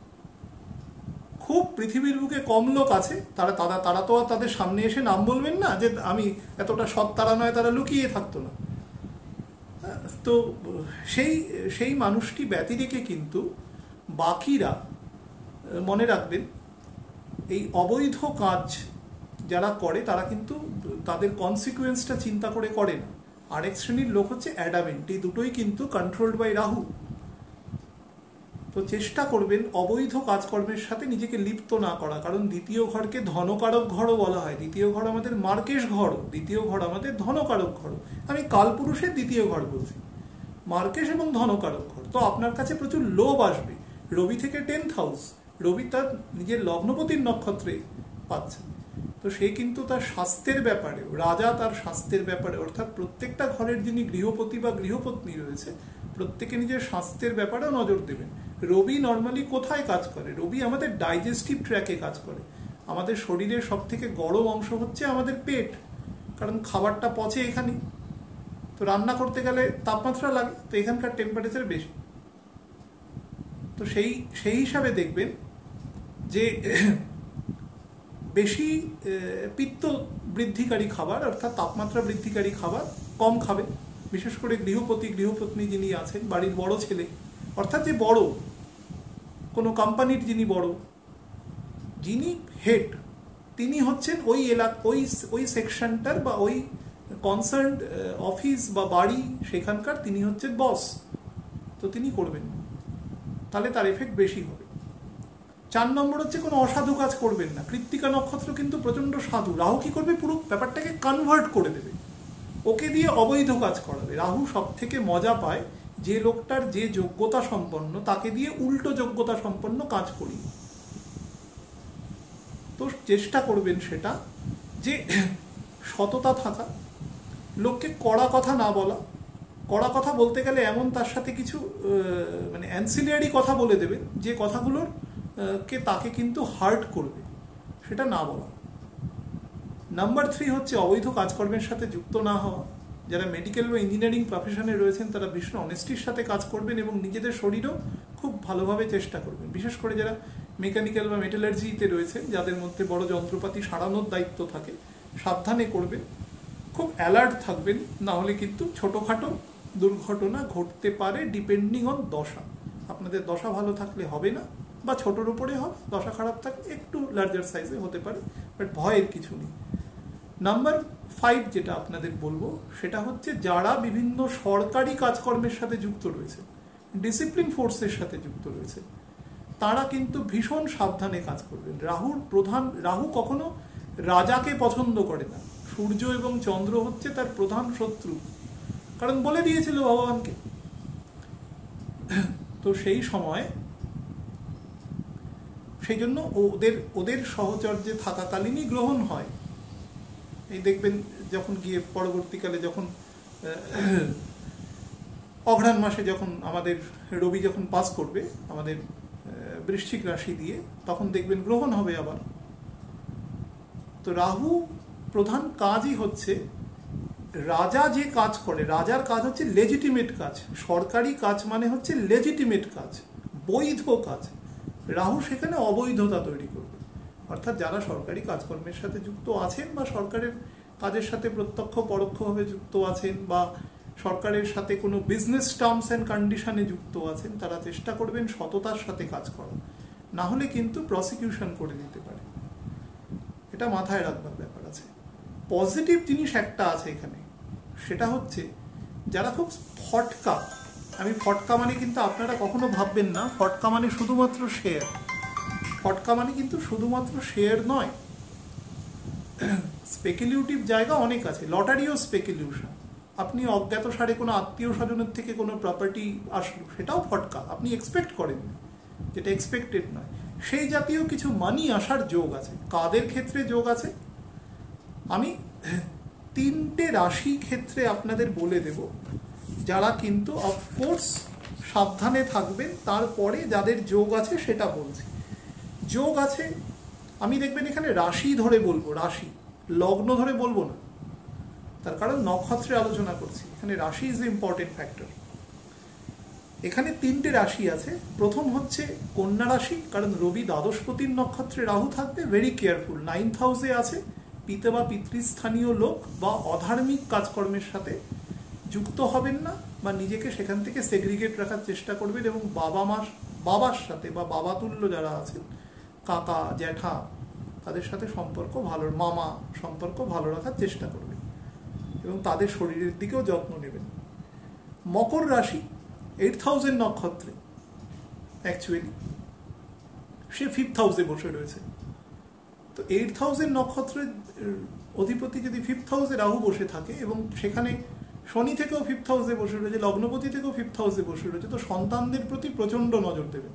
খুব পৃথিবীর বুকে কম লোক আছে, তারা তো আর তাদের সামনে এসে নাম বলবেন না যে আমি এতটা সৎ, তারা নয়, তারা লুকিয়ে থাকতো না। তো সেই মানুষটি ব্যতি রেখে কিন্তু বাকিরা, মনে রাখবেন, এই অবৈধ কাজ যারা করে তারা কিন্তু তাদের কনসিকুয়েন্সটা চিন্তা করে না। আরেক শ্রেণীর লোক হচ্ছে অ্যাডামেন্ট। এই দুটোই কিন্তু কন্ট্রোলড বাই রাহু। তো চেষ্টা করবেন অবৈধ কাজকর্মের সাথে নিজেকে লিপ্ত না করা, কারণ দ্বিতীয় ঘরকে ধনকারক ঘরও বলা হয়। দ্বিতীয় ঘর আমাদের মার্কেশ ঘর, দ্বিতীয় ঘর আমাদের ধনকারক ঘর। আমি কালপুরুষের দ্বিতীয় ঘর বলছি, মার্কেশ এবং ধনকারক ঘর। তো আপনার কাছে প্রচুর লোভ আসবে। রবি থেকে 10th হাউস, রবি তার নিজের লগ্নপতির নক্ষত্রে পাচ্ছে। তো সে কিন্তু তার স্বাস্থ্যের ব্যাপারে, রাজা তার স্বাস্থ্যের ব্যাপারে, অর্থাৎ প্রত্যেকটা ঘরের যিনি গৃহপতি বা গৃহপত্নী রয়েছে, প্রত্যেকে নিজের স্বাস্থ্যের ব্যাপারেও নজর দেবেন। রবি নর্মালি কোথায় কাজ করে? রবি আমাদের ডাইজেস্টিভ ট্র্যাকে কাজ করে। আমাদের শরীরের সব থেকে গরম অংশ হচ্ছে আমাদের পেট, কারণ খাবারটা পচে এখানে। তো রান্না করতে গেলে তাপমাত্রা লাগে, তো এখানকার টেম্পারেচার বেশি। তো সেই হিসাবে দেখবেন যে বেশি পিত্ত বৃদ্ধিকারী খাবার, অর্থাৎ তাপমাত্রা বৃদ্ধিকারী খাবার কম খাবে। বিশেষ করে গৃহপত্নী যিনি আছেন, বাড়ির বড় ছেলে, অর্থাৎ যে বড় কোনো কোম্পানির যিনি হেড, তিনি হচ্ছেন ওই সেকশনটার বা ওই কনসার্ন অফিস বা বাড়ি সেখানকার, তিনি হচ্ছেন বস। তো তিনি করবেন না, তাহলে তার এফেক্ট বেশি হবে। 4 নম্বর হচ্ছে কোনো অসাধু কাজ করবেন না। কৃত্তিকা নক্ষত্র কিন্তু প্রচন্ড সাধু। রাহু কি করবে? পুরো ব্যাপারটাকে কনভার্ট করে দেবে, ওকে দিয়ে অবৈধ কাজ করাবে। রাহু সব থেকে মজা পায় যে লোকটার যে যোগ্যতা সম্পন্ন, তাকে দিয়ে উল্টো যোগ্যতা সম্পন্ন কাজ করি। তো চেষ্টা করবেন সেটা যে সততা থাকা, লোককে কড়া কথা না বলা। কড়া কথা বলতে গেলে এমন তার সাথে কিছু মানে অ্যান্সিলিয়ারি কথা বলে দেবেন যে কথাগুলোর তাকে কিন্তু হার্ট করবে, সেটা না বলা। নাম্বার 3 হচ্ছে অবৈধ কাজকর্মের সাথে যুক্ত না হওয়া। যারা মেডিকেল বা ইঞ্জিনিয়ারিং প্রফেশনে রয়েছেন তারা ভীষণ অনেস্টির সাথে কাজ করবেন এবং নিজেদের শরীরও খুব ভালোভাবে চেষ্টা করবেন। বিশেষ করে যারা মেকানিক্যাল বা মেটালার্জিতে রয়েছেন, যাদের মধ্যে বড় যন্ত্রপাতি সারানোর দায়িত্ব থাকে, সাবধানে করবেন, খুব অ্যালার্ট থাকবেন, না হলে কিন্তু ছোটোখাটো দুর্ঘটনা ঘটতে পারে ডিপেন্ডিং অন দশা। আপনাদের দশা ভালো থাকলে হবে না, বা ছোটোর উপরে হবে, দশা খারাপ থাকলে একটু লার্জার সাইজে হতে পারে, বাট ভয়ের কিছু নেই। নাম্বার 5 যেটা আপনাদের বলবো সেটা হচ্ছে যারা বিভিন্ন সরকারি কাজকর্মের সাথে যুক্ত রয়েছে, ডিসিপ্লিন ফোর্সের সাথে যুক্ত রয়েছে, তারা কিন্তু ভীষণ সাবধানে কাজ করবেন। রাহু কখনো রাজাকে পছন্দ করে না। সূর্য এবং চন্দ্র হচ্ছে তার প্রধান শত্রু, কারণ বলে দিয়েছিল ভগবানকে। তো সেই সময় সেই জন্য ওদের সহচর্যে থাকাকালীনই গ্রহণ হয়। এই দেখবেন যখন গিয়ে পরবর্তীকালে যখন অঘ্রাণ মাসে যখন আমাদের রবি যখন পাস করবে আমাদের বৃশ্চিক রাশি দিয়ে, তখন দেখবেন গ্রহণ হবে আবার। তো রাহু প্রধান কাজই হচ্ছে, রাজা যে কাজ করে, রাজার কাজ হচ্ছে লেজিটিমেট কাজ। সরকারি কাজ মানে হচ্ছে লেজিটিমেট কাজ, বৈধ কাজ। রাহু সেখানে অবৈধতা তৈরি করবে। অর্থাৎ যারা সরকারি কাজকর্মের সাথে যুক্ত আছেন বা সরকারের কাজের সাথে প্রত্যক্ষ পরোক্ষভাবে যুক্ত আছেন বা সরকারের সাথে কোনো বিজনেস টার্মস অ্যান্ড কন্ডিশনে যুক্ত আছেন, তারা চেষ্টা করবেন সততার সাথে কাজ করা, না হলে কিন্তু প্রসিকিউশন করে দিতে পারে। এটা মাথায় রাখবার ব্যাপার আছে। পজিটিভ জিনিস একটা আছে এখানে, সেটা হচ্ছে যারা খুব ফটকা, আমি ফটকা মানে কিন্তু আপনারা কখনো ভাববেন না ফটকা মানে শুধুমাত্র শেয়ার। ফটকা মানে কিন্তু শুধুমাত্র শেয়ার নয়, স্পেকুলেটিভ জায়গা অনেক আছে। লটারিও স্পেকুলেশন। আপনি অজ্ঞাত সারে কোনো আত্মীয় স্বজনের থেকে কোনো প্রপার্টি আসলো, সেটাও ফটকা, আপনি এক্সপেক্ট করেন, যেটা এক্সপেক্টেড নয়। সেই জাতীয় কিছু মানি আসার যোগ আছে। কাদের ক্ষেত্রে যোগ আছে আমি 3টে রাশি ক্ষেত্রে আপনাদের বলে দেব, যারা কিন্তু অফকোর্স সাবধানে থাকবেন। তারপরে যাদের যোগ আছে সেটা বলছি। যোগ আছে, আমি দেখবেন এখানে রাশি ধরে বলবো, রাশি লগ্ন ধরে বলবো না, তার কারণ নক্ষত্রে আলোচনা করছি। এখানে রাশি ইজ ইম্পর্টেন্ট ফ্যাক্টর। এখানে 3টে রাশি আছে। প্রথম হচ্ছে কন্যা রাশি, কারণ রবি দ্বাদশপতির নক্ষত্রে রাহু থাকবে, ভেরি কেয়ারফুল। 9th হাউসে আছে, পিতা বা পিতৃস্থানীয় লোক বা অধার্মিক কাজকর্মের সাথে যুক্ত হবেন না, বা নিজেকে সেখান থেকে সেগ্রিগেট রাখার চেষ্টা করবেন এবং বাবার সাথে বা বাবাতুল্য যারা আছেন, কাকা জ্যাঠা, তাদের সাথে সম্পর্ক ভালো, মামা সম্পর্ক ভালো রাখার চেষ্টা করবেন এবং তাদের শরীরের দিকেও যত্ন নেবেন। মকর রাশি 8th হাউসের নক্ষত্রে, অ্যাকচুয়ালি সে 5th হাউসে বসে রয়েছে। তো 8th হাউসের নক্ষত্রের অধিপতি যদি 5th হাউসে রাহু বসে থাকে এবং সেখানে শনি থেকেও 5th হাউসে বসে রয়েছে, লগ্নপতি থেকেও 5th হাউসে বসে রয়েছে, তো সন্তানদের প্রতি প্রচণ্ড নজর দেবেন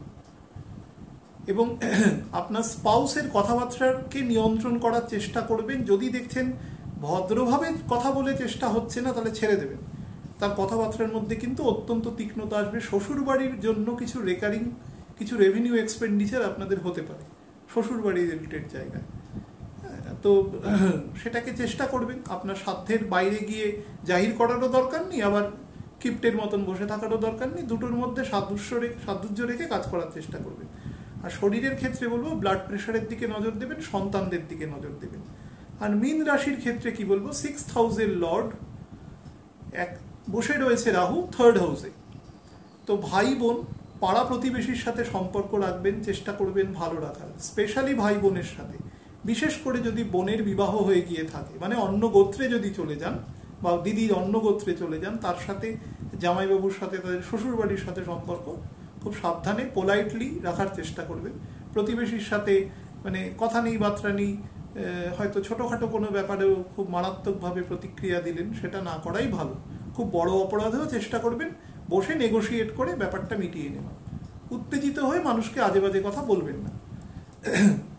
এবং আপনার স্পাউসের কথাবার্তাকে নিয়ন্ত্রণ করার চেষ্টা করবেন। যদি দেখছেন ভদ্রভাবে কথা বলে চেষ্টা হচ্ছে না, তাহলে ছেড়ে দেবেন। তার কথাবার্তার মধ্যে কিন্তু অত্যন্ত তীক্ষ্ণতা আসবে। শ্বশুরবাড়ির জন্য কিছু রেকারিং, কিছু রেভিনিউ এক্সপেন্ডিচার আপনাদের হতে পারে শ্বশুরবাড়ির রিলেটেড জায়গায়। তো সেটাকে চেষ্টা করবেন। আপনার সাধ্যের বাইরে গিয়ে জাহির করারও দরকার নেই, আবার কিপ্টের মতন বসে থাকারও দরকার নেই। দুটোর মধ্যে সাদুর্য রেখে কাজ করার চেষ্টা করবেন। আর শরীরের ক্ষেত্রে বলবো ব্লাড প্রেশারের দিকে নজর দেবেন, সন্তানদের দিকে নজর দেবেন। আর মীন রাশির ক্ষেত্রে কি বলবো, 6th হাউসের লর্ড বসে রয়েছে রাহু 3rd হাউসে। তো ভাই বোন, পাড়া প্রতিবেশীর সাথে সম্পর্ক রাখবেন, চেষ্টা করবেন ভালো রাখার, স্পেশালি ভাই বোনের সাথে। বিশেষ করে যদি বোনের বিবাহ হয়ে গিয়ে থাকে, মানে অন্য গোত্রে যদি চলে যান বা দিদির অন্য গোত্রে চলে যান, তার সাথে জামাইবাবুর সাথে, তাদের শ্বশুরবাড়ির সাথে সম্পর্ক খুব সাবধানে পোলাইটলি রাখার চেষ্টা করবেন। প্রতিবেশীর সাথে মানে কথা নেই বার্তা নেই, হয়তো ছোটোখাটো কোনো ব্যাপারেও খুব মারাত্মকভাবে প্রতিক্রিয়া দিলেন, সেটা না করাই ভালো। খুব বড় অপরাধেও চেষ্টা করবেন বসে নেগোশিয়েট করে ব্যাপারটা মিটিয়ে নেওয়া। উত্তেজিত হয়ে মানুষকে আজে বাজে কথা বলবেন না।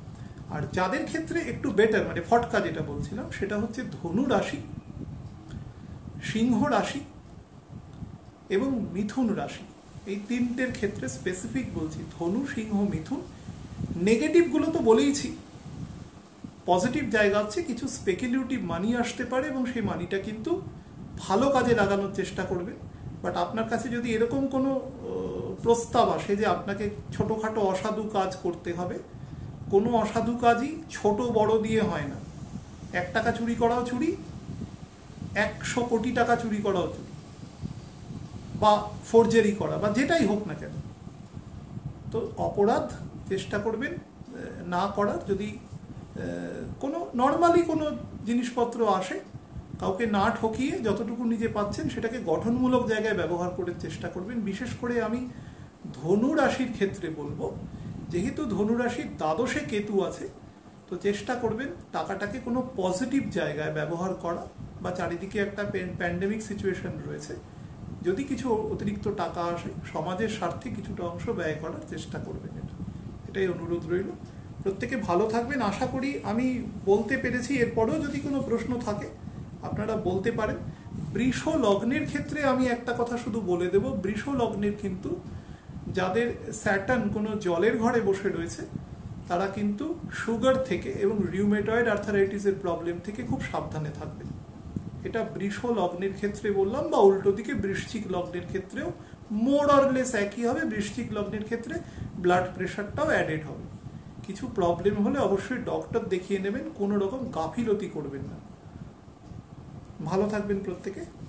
আর যাদের ক্ষেত্রে একটু বেটার মানে ফটকা যেটা বলছিলাম সেটা হচ্ছে ধনু রাশি, সিংহ রাশি এবং মিথুন রাশি। এই তিনটের ক্ষেত্রে স্পেসিফিক বলছি, ধনু, সিংহ, মিথুন। নেগেটিভগুলো তো বলেইছি, পজিটিভ জায়গা হচ্ছে কিছু স্পেকুলেটিভ মানি আসতে পারে এবং সেই মানিটা কিন্তু ভালো কাজে লাগানোর চেষ্টা করবে। বাট আপনার কাছে যদি এরকম কোনো প্রস্তাব আসে যে আপনাকে ছোটোখাটো অসাধু কাজ করতে হবে, কোনো অসাধু কাজই ছোট বড় দিয়ে হয় না। 1 টাকা চুরি করাও চুরি, 100 কোটি টাকা চুরি করাও চুরি, বা ফোরজারি করা বা যেটাই হোক না কেন। তো অপরাধ চেষ্টা করবেন না করার। যদি কোনো নর্মালি কোনো জিনিসপত্র আসে, কাউকে না ঠকিয়ে যতটুকু নিজে পাচ্ছেন সেটাকে গঠনমূলক জায়গায় ব্যবহার করার চেষ্টা করবেন। বিশেষ করে আমি ধনু রাশির ক্ষেত্রে বলবো, যেহেতু ধনু রাশির দ্বাদশে কেতু আছে, তো চেষ্টা করবেন টাকাটাকে কোনো পজিটিভ জায়গায় ব্যবহার করা, বা চারিদিকে একটা প্যান্ডেমিক সিচুয়েশন রয়েছে, যদি কিছু অতিরিক্ত টাকা আসে সমাজের স্বার্থে কিছুটা অংশ ব্যয় করার চেষ্টা করবেন। এটাই অনুরোধ রইল। প্রত্যেকে ভালো থাকবেন আশা করি আমি বলতে পেরেছি। এরপরেও যদি কোনো প্রশ্ন থাকে আপনারা বলতে পারেন। বৃষ লগ্নের ক্ষেত্রে আমি একটা কথা শুধু বলে দেব, বৃষ লগ্নের কিন্তু যাদের স্যাটার্ন কোনো জলের ঘরে বসে রয়েছে তারা কিন্তু সুগার থেকে এবং রিউমেটয়েড আর্থারাইটিসের প্রবলেম থেকে খুব সাবধানে থাকবেন। এটা বৃষ লগ্নের ক্ষেত্রে বললাম, বা উল্টো দিকে বৃশ্চিক লগ্নের ক্ষেত্রেও মোর অরলেস একই হবে। বৃশ্চিক লগ্নের ক্ষেত্রে ব্লাড প্রেশারটাও অ্যাডেড হবে। কিছু প্রবলেম হলে অবশ্যই ডক্টর দেখিয়ে নেবেন, কোনো রকম গাফিলতি করবেন না। ভালো থাকবেন প্রত্যেকে।